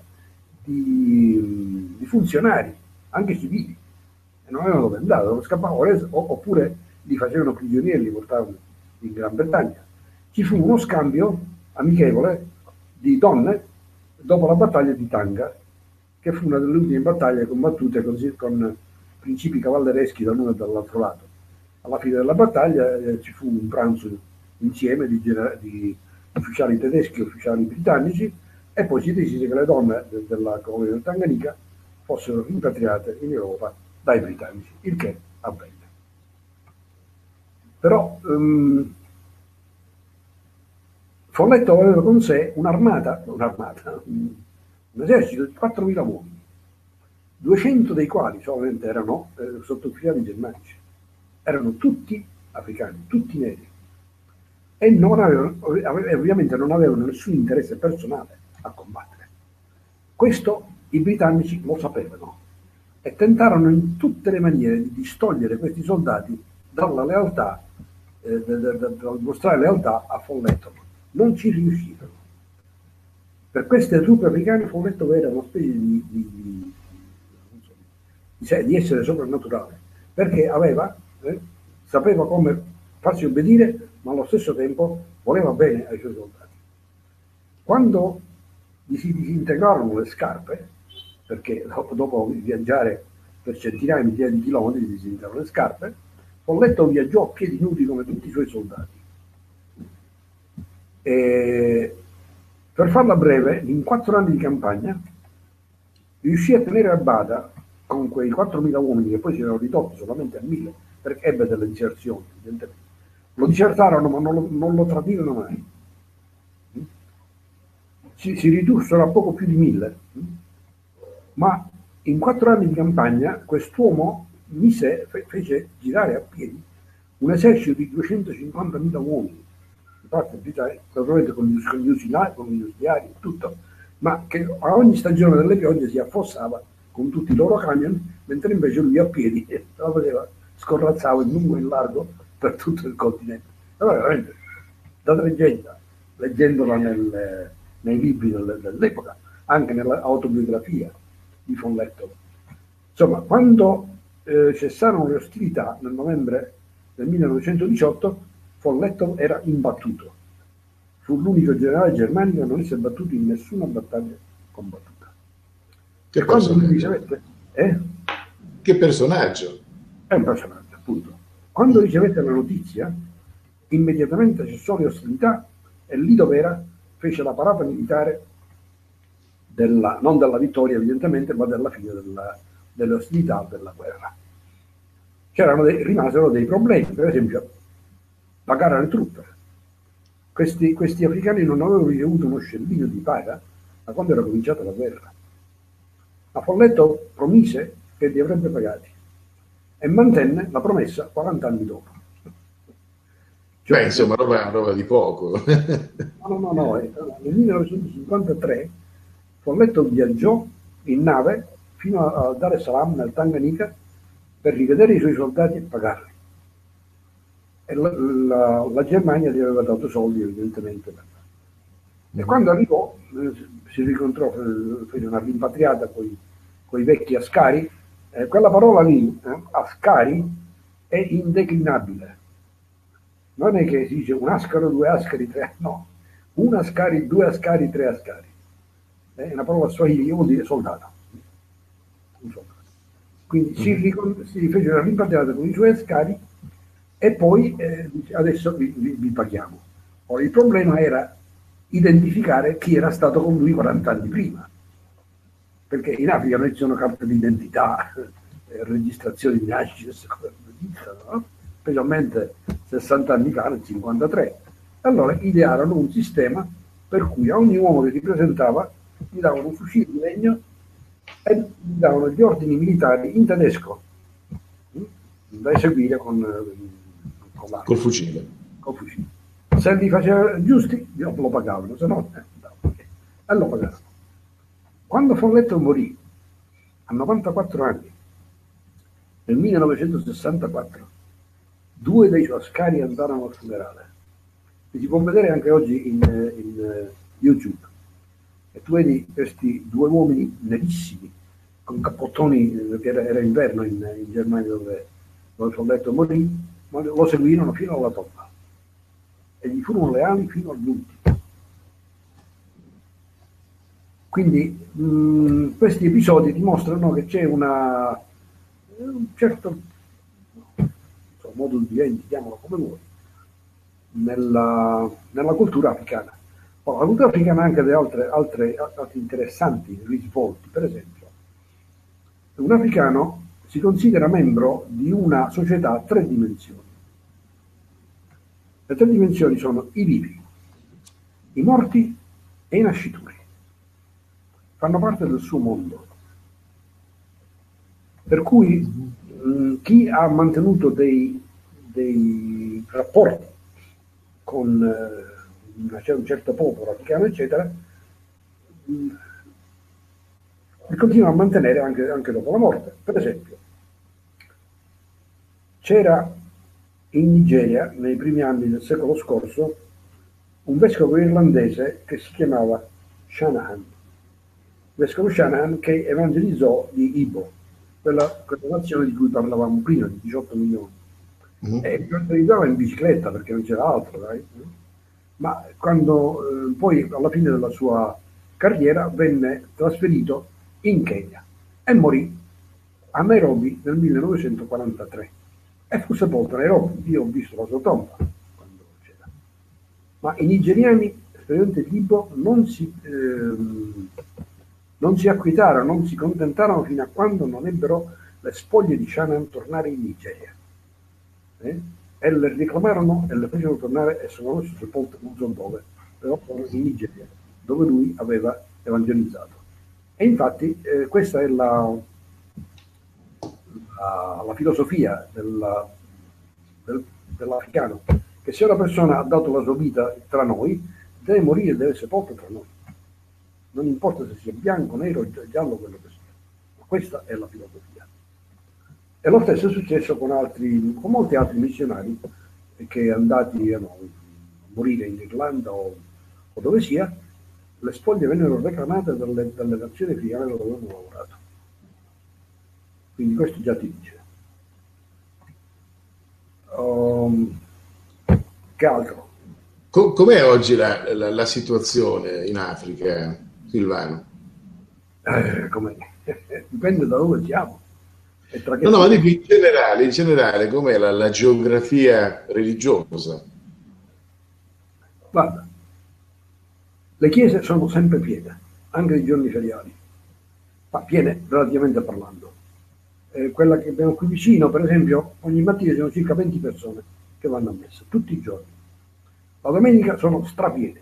di funzionari, anche civili, e non avevano dove andare, dove scappavano, oppure li facevano prigionieri e li portavano in Gran Bretagna. Ci fu uno scambio amichevole di donne dopo la battaglia di Tanga, che fu una delle ultime battaglie combattute con principi cavallereschi da l'uno e dall'altro lato. Alla fine della battaglia ci fu un pranzo insieme di ufficiali tedeschi e ufficiali britannici e poi si decise che le donne della colonia del Tanganica fossero rimpatriate in Europa dai britannici, il che avvenne. Però Folletto aveva con sé un'armata, un esercito di 4.000 uomini, 200 dei quali solamente erano sottufficiali germanici, erano tutti africani, tutti neri, e ovviamente non avevano nessun interesse personale a combattere. Questo i britannici lo sapevano e tentarono in tutte le maniere di distogliere questi soldati dalla lealtà, dal mostrare lealtà a Folletto. Non ci riuscirono. Per queste truppe africane Folletto era una specie di essere soprannaturale, perché sapeva come farsi obbedire, ma allo stesso tempo voleva bene ai suoi soldati. Quando gli si disintegrarono le scarpe, perché dopo viaggiare per centinaia e migliaia di chilometri gli disintegrarono le scarpe, Folletto viaggiò a piedi nudi come tutti i suoi soldati. E, per farla breve, in 4 anni di campagna riuscì a tenere a bada con quei 4.000 uomini che poi si erano ridotti solamente a 1.000 perché ebbe delle diserzioni, evidentemente. Lo disertarono ma non lo tradirono mai. Si ridussero a poco più di 1.000, ma in 4 anni di campagna quest'uomo fece girare a piedi un esercito di 250.000 uomini, naturalmente con gli ausiliari e tutto, ma che a ogni stagione delle piogge si affossava con tutti i loro camion, mentre invece lui a piedi la faceva, scorrazzava in lungo e in largo per tutto il continente. Allora veramente, da tragedia, leggendola nei libri dell'epoca, anche nell'autobiografia di Folletto. Insomma, quando cessarono le ostilità nel novembre del 1918, Folletto era imbattuto. Fu l'unico generale germanico a non essere battuto in nessuna battaglia combattuta. Che personaggio? Che personaggio? È un personaggio, appunto. Quando ricevette la notizia, immediatamente cessò le ostilità e lì dov'era fece la parata militare non della vittoria evidentemente, ma della fine delle ostilità della guerra. Rimasero dei problemi, per esempio pagare le truppe. Questi africani non avevano ricevuto uno scellino di paga da quando era cominciata la guerra. Ma Folletto promise che li avrebbe pagati e mantenne la promessa 40 anni dopo. Cioè, insomma, roba di poco. No. Nel 1953 Folletto viaggiò in nave fino a Dar es Salaam, nel Tanganica, per rivedere i suoi soldati e pagarli. E la Germania gli aveva dato soldi, evidentemente. E quando arrivò, si ricontrò, fece una rimpatriata con i vecchi ascari. Quella parola lì, ascari, è indeclinabile. Non è che si dice un ascaro, 2 ascari, 3, no. 1 ascari, 2 ascari, 3 ascari. È una parola swahili che vuol dire soldato. insomma. Quindi si fece una rimpatriata con i suoi ascari e poi dice, adesso vi paghiamo. Ora, il problema era identificare chi era stato con lui 40 anni prima, perché in Africa non ci sono carte di identità, registrazioni di nascita, queste cose non esistono, no? Specialmente 60 anni fa, nel 53. Allora idearono un sistema per cui a ogni uomo che si presentava gli davano un fucile di legno e gli davano gli ordini militari in tedesco da eseguire con l'arma, Col fucile. col fucile. Se li faceva giusti lo pagavano, se no e lo pagavano. Quando Folletto morì a 94 anni nel 1964, 2 dei suoi ascari andarono al funerale. Si può vedere anche oggi in YouTube. E tu vedi questi 2 uomini nerissimi con cappottoni, perché era inverno in Germania dove Folletto morì, ma lo seguirono fino alla tomba e gli furono leali fino all'ultimo. Quindi questi episodi dimostrano che c'è un certo modo di vivere, chiamalo come vuoi, nella cultura africana. La cultura africana ha anche altri interessanti risvolti. Per esempio, un africano si considera membro di una società a 3 dimensioni. Le 3 dimensioni sono i vivi, i morti e i nascituri. Fanno parte del suo mondo. Per cui chi ha mantenuto dei rapporti con un certo popolo africano, eccetera, li continua a mantenere anche dopo la morte. Per esempio, c'era in Nigeria, nei primi anni del secolo scorso, un vescovo irlandese che si chiamava Shanahan. Vescovo Shanahan che evangelizzò gli Igbo, quella nazione di cui parlavamo prima, di 18 milioni. E li evangelizzava in bicicletta perché non c'era altro, dai. Ma quando poi alla fine della sua carriera venne trasferito in Kenya e morì a Nairobi nel 1943 e fu sepolto a Nairobi. Io ho visto la sua tomba quando c'era. Ma i nigeriani, specialmente gli Igbo, non si acquietarono, non si contentarono fino a quando non ebbero le spoglie di Shanahan tornare in Nigeria. E le reclamarono e le fecero tornare e sono messi sepolte non so dove, però in Nigeria, dove lui aveva evangelizzato. E infatti questa è la filosofia dell'africano, che se una persona ha dato la sua vita tra noi, deve morire e deve essere sepolto tra noi. Non importa se sia bianco, nero, giallo, quello che sia. Ma questa è la filosofia. E lo stesso è successo con molti altri missionari che andati a morire in Irlanda o dove sia, le spoglie vennero reclamate dalle nazioni africane dove avevano lavorato. Quindi questo già ti dice. Che altro? Com'è oggi la situazione in Africa, Silvano? Com'è? Dipende da dove siamo. No, ma dico in generale, com'è la geografia religiosa? Guarda, le chiese sono sempre piene, anche nei giorni feriali, ma piene relativamente parlando. Quella che abbiamo qui vicino, per esempio, ogni mattina ci sono circa 20 persone che vanno a messa, tutti i giorni. La domenica sono strapiene.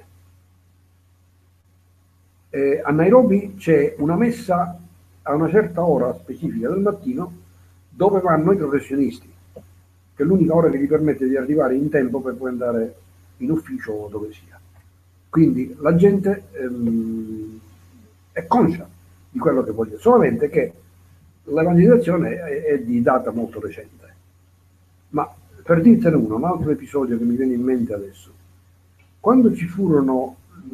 A Nairobi c'è una messa a una certa ora specifica del mattino dove vanno i professionisti, che è l'unica ora che gli permette di arrivare in tempo per poi andare in ufficio o dove sia. Quindi la gente è conscia di quello che voglio, solamente che l'evangelizzazione è di data molto recente. Ma per dirtene un altro episodio che mi viene in mente adesso, quando ci furono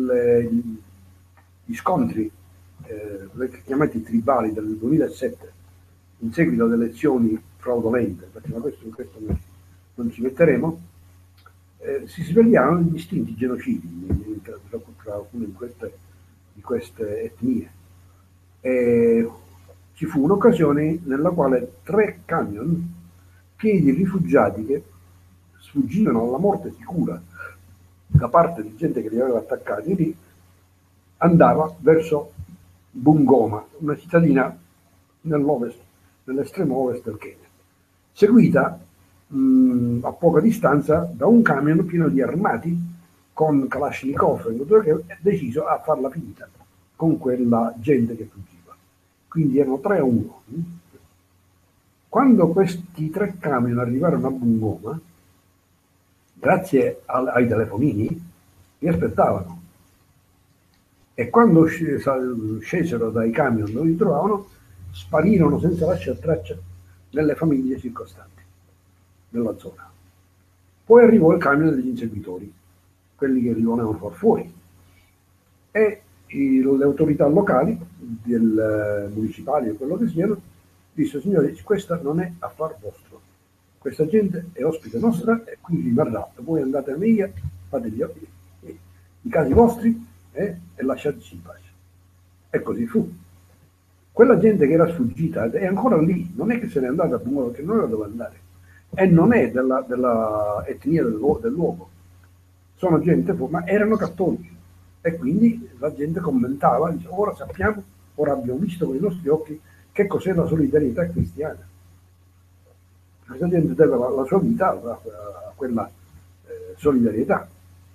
gli scontri chiamati tribali del 2007 in seguito ad elezioni fraudolente, perché ma questo non ci metteremo, si svegliarono distinti genocidi tra alcune di queste etnie. ci fu un'occasione nella quale 3 camion pieni di rifugiati che sfuggivano alla morte sicura da parte di gente che li aveva attaccati lì, andava verso Bungoma, una cittadina nell'ovest, nell'estremo ovest del Kenya, seguita a poca distanza da un camion pieno di armati con Kalashnikov, che è deciso a farla finita con quella gente che fuggiva. Quindi erano 3-1. Quando questi 3 camion arrivarono a Bungoma, grazie ai telefonini, li aspettavano. E quando scesero dai camion dove li trovavano, sparirono senza lasciare traccia nelle famiglie circostanti della zona. Poi arrivò il camion degli inseguitori, quelli che li volevano far fuori, e le autorità locali, municipali o quello che siano, dissero: signori, questa non è affar vostro, questa gente è ospite nostra e qui rimarrà, voi andate via, fate i casi vostri e lasciateci in pace. E così fu. Quella gente che era sfuggita è ancora lì, non è che se n'è andata a Bungoma, perché non era dove andare, e non è della etnia del luogo, sono gente, ma erano cattolici, e quindi la gente commentava, dice: ora sappiamo, ora abbiamo visto con i nostri occhi che cos'è la solidarietà cristiana. Questa gente deve la sua vita a quella solidarietà.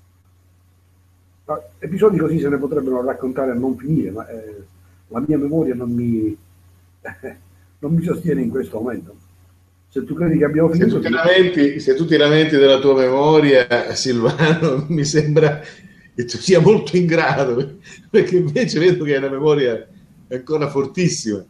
Ma episodi così se ne potrebbero raccontare a non finire, ma la mia memoria non mi sostiene in questo momento. Se tu credi che abbiamo finito... Se tu ti lamenti della tua memoria, Silvano, mi sembra che tu sia molto in grado, perché invece vedo che hai una memoria ancora fortissima.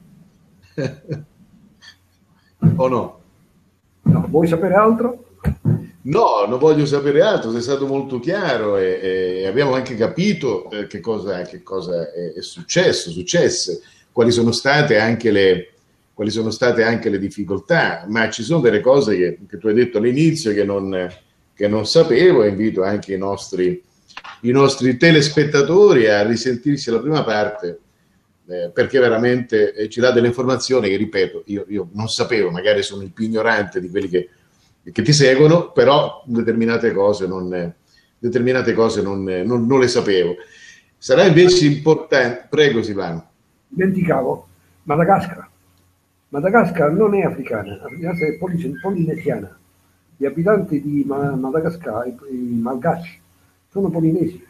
O no? No, vuoi sapere altro? No, non voglio sapere altro, sei stato molto chiaro e abbiamo anche capito che cosa è successe, quali sono state anche le difficoltà, ma ci sono delle cose che tu hai detto all'inizio che non sapevo, e invito anche i nostri telespettatori a risentirsi la prima parte, perché veramente ci dà delle informazioni che, ripeto, io non sapevo, magari sono il più ignorante di quelli che ti seguono, però determinate cose non le sapevo. Sarà invece importante... Prego, Silvano. Dimenticavo, Madagascar non è africana, è polinesiana. Gli abitanti di Madagascar, i malgaci, sono polinesi,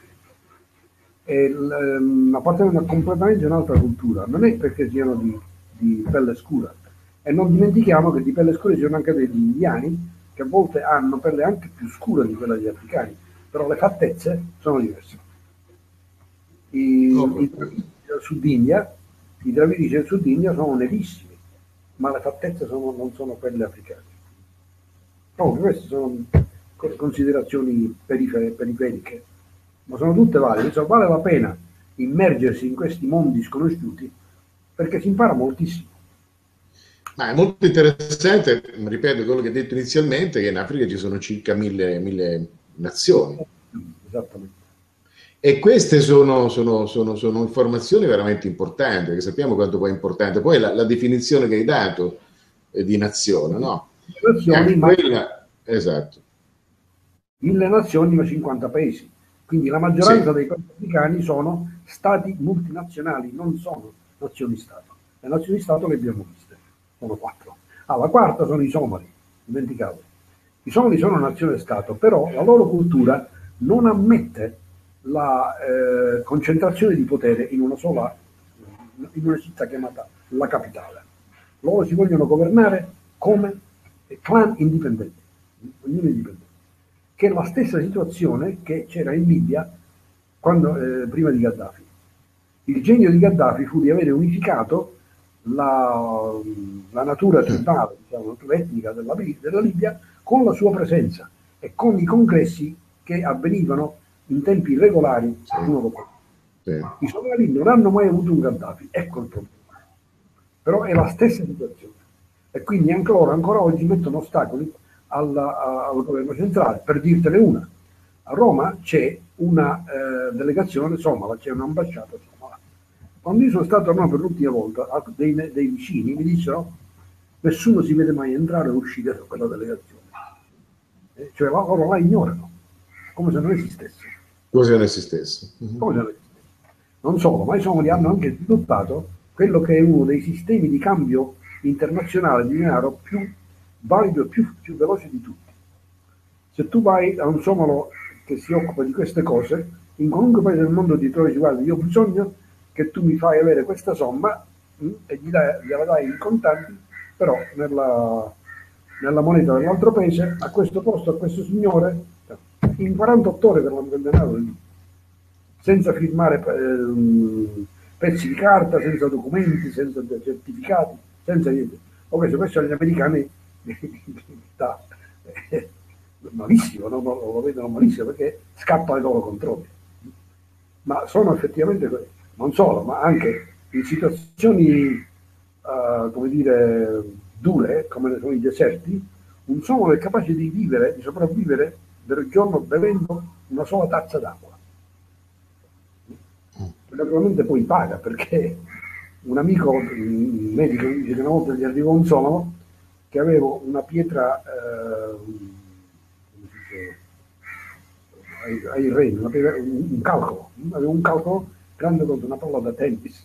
appartengono a completamente un'altra cultura. Non è perché siano di pelle scura, e non dimentichiamo che di pelle scura ci sono anche degli indiani che a volte hanno pelle anche più scura di quella degli africani, però le fattezze sono diverse. I Dravidici del Sud India sono nerissimi, ma le fattezze non sono quelle africane. Queste sono considerazioni periferiche, ma sono tutte valide. Insomma, vale la pena immergersi in questi mondi sconosciuti, perché si impara moltissimo. Ma è molto interessante, ripeto quello che hai detto inizialmente, che in Africa ci sono circa 1000 nazioni. Esattamente. E queste sono informazioni veramente importanti, perché sappiamo quanto poi è importante. Poi la definizione che hai dato di nazione, no? Esatto. 1000 nazioni ma 50 paesi. Quindi la maggioranza dei paesi africani sono stati multinazionali, non sono nazioni-stato. Le nazioni-stato le abbiamo viste, sono 4. La quarta sono i Somali, dimenticavo. I Somali sono nazione-stato, però la loro cultura non ammette la concentrazione di potere in una città chiamata la capitale. Loro si vogliono governare come clan indipendenti, ognuno indipendente, che è la stessa situazione che c'era in Libia prima di Gheddafi. Il genio di Gheddafi fu di avere unificato la natura tribale, diciamo, la natura etnica della Libia, con la sua presenza e con i congressi che avvenivano in tempi regolari uno dopo l'altro. I somali non hanno mai avuto un Gheddafi, ecco il problema. Però è la stessa situazione, e quindi anche loro ancora oggi mettono ostacoli al governo centrale. Per dirtene una, a Roma c'è una delegazione somala, c'è un'ambasciata somala, Quando io sono stato a Roma per l'ultima volta, dei vicini mi dissero nessuno si vede mai entrare o uscire da quella delegazione. Cioè loro la ignorano, come se non esistesse. Come se non esistesse. Come se non esistesse. Non solo, ma i somali hanno anche sviluppato quello che è uno dei sistemi di cambio internazionale di denaro più valido e più veloce di tutti. Se tu vai a un somalo che si occupa di queste cose, in qualunque paese del mondo ti trovi, guarda, io ho bisogno che tu mi fai avere questa somma e gliela dai in contanti, però nella moneta dell'altro paese, a questo posto, a questo signore, in 48 ore per il denaro lì, senza firmare pezzi di carta, senza documenti, senza certificati, senza niente. Ok, questo agli americani sta malissimo, no? Lo vedono malissimo perché scappa ai loro controlli. Ma sono effettivamente, non solo, ma anche in situazioni, come dire, dure, come sono i deserti, un somalo è capace di vivere, di sopravvivere del giorno bevendo una sola tazza d'acqua. Naturalmente poi paga, perché un amico un medico dice che una volta gli arrivò un somalo che aveva una pietra ai reni, un calcolo, aveva un calcolo grande quanto una palla da tennis.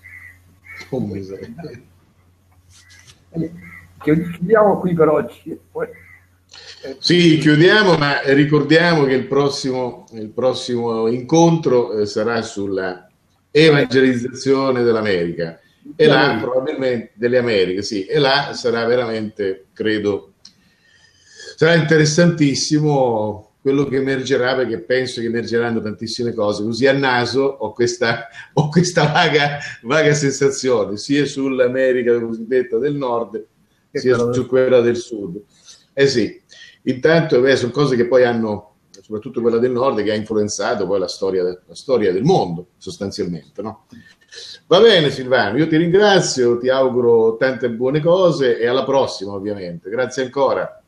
Chiudiamo qui per oggi. Sì, chiudiamo, ma ricordiamo che il prossimo incontro sarà sulla evangelizzazione dell'America, e là probabilmente delle Americhe, sì, e là sarà veramente, credo, sarà interessantissimo quello che emergerà, perché penso che emergeranno tantissime cose, così a naso ho questa vaga sensazione, sia sull'America cosiddetta del nord, sia su quella del sud. Eh sì, intanto sono cose che poi hanno, soprattutto quella del nord, che ha influenzato poi la storia del mondo, sostanzialmente, no? Va bene Silvano, io ti ringrazio, ti auguro tante buone cose e alla prossima ovviamente. Grazie ancora.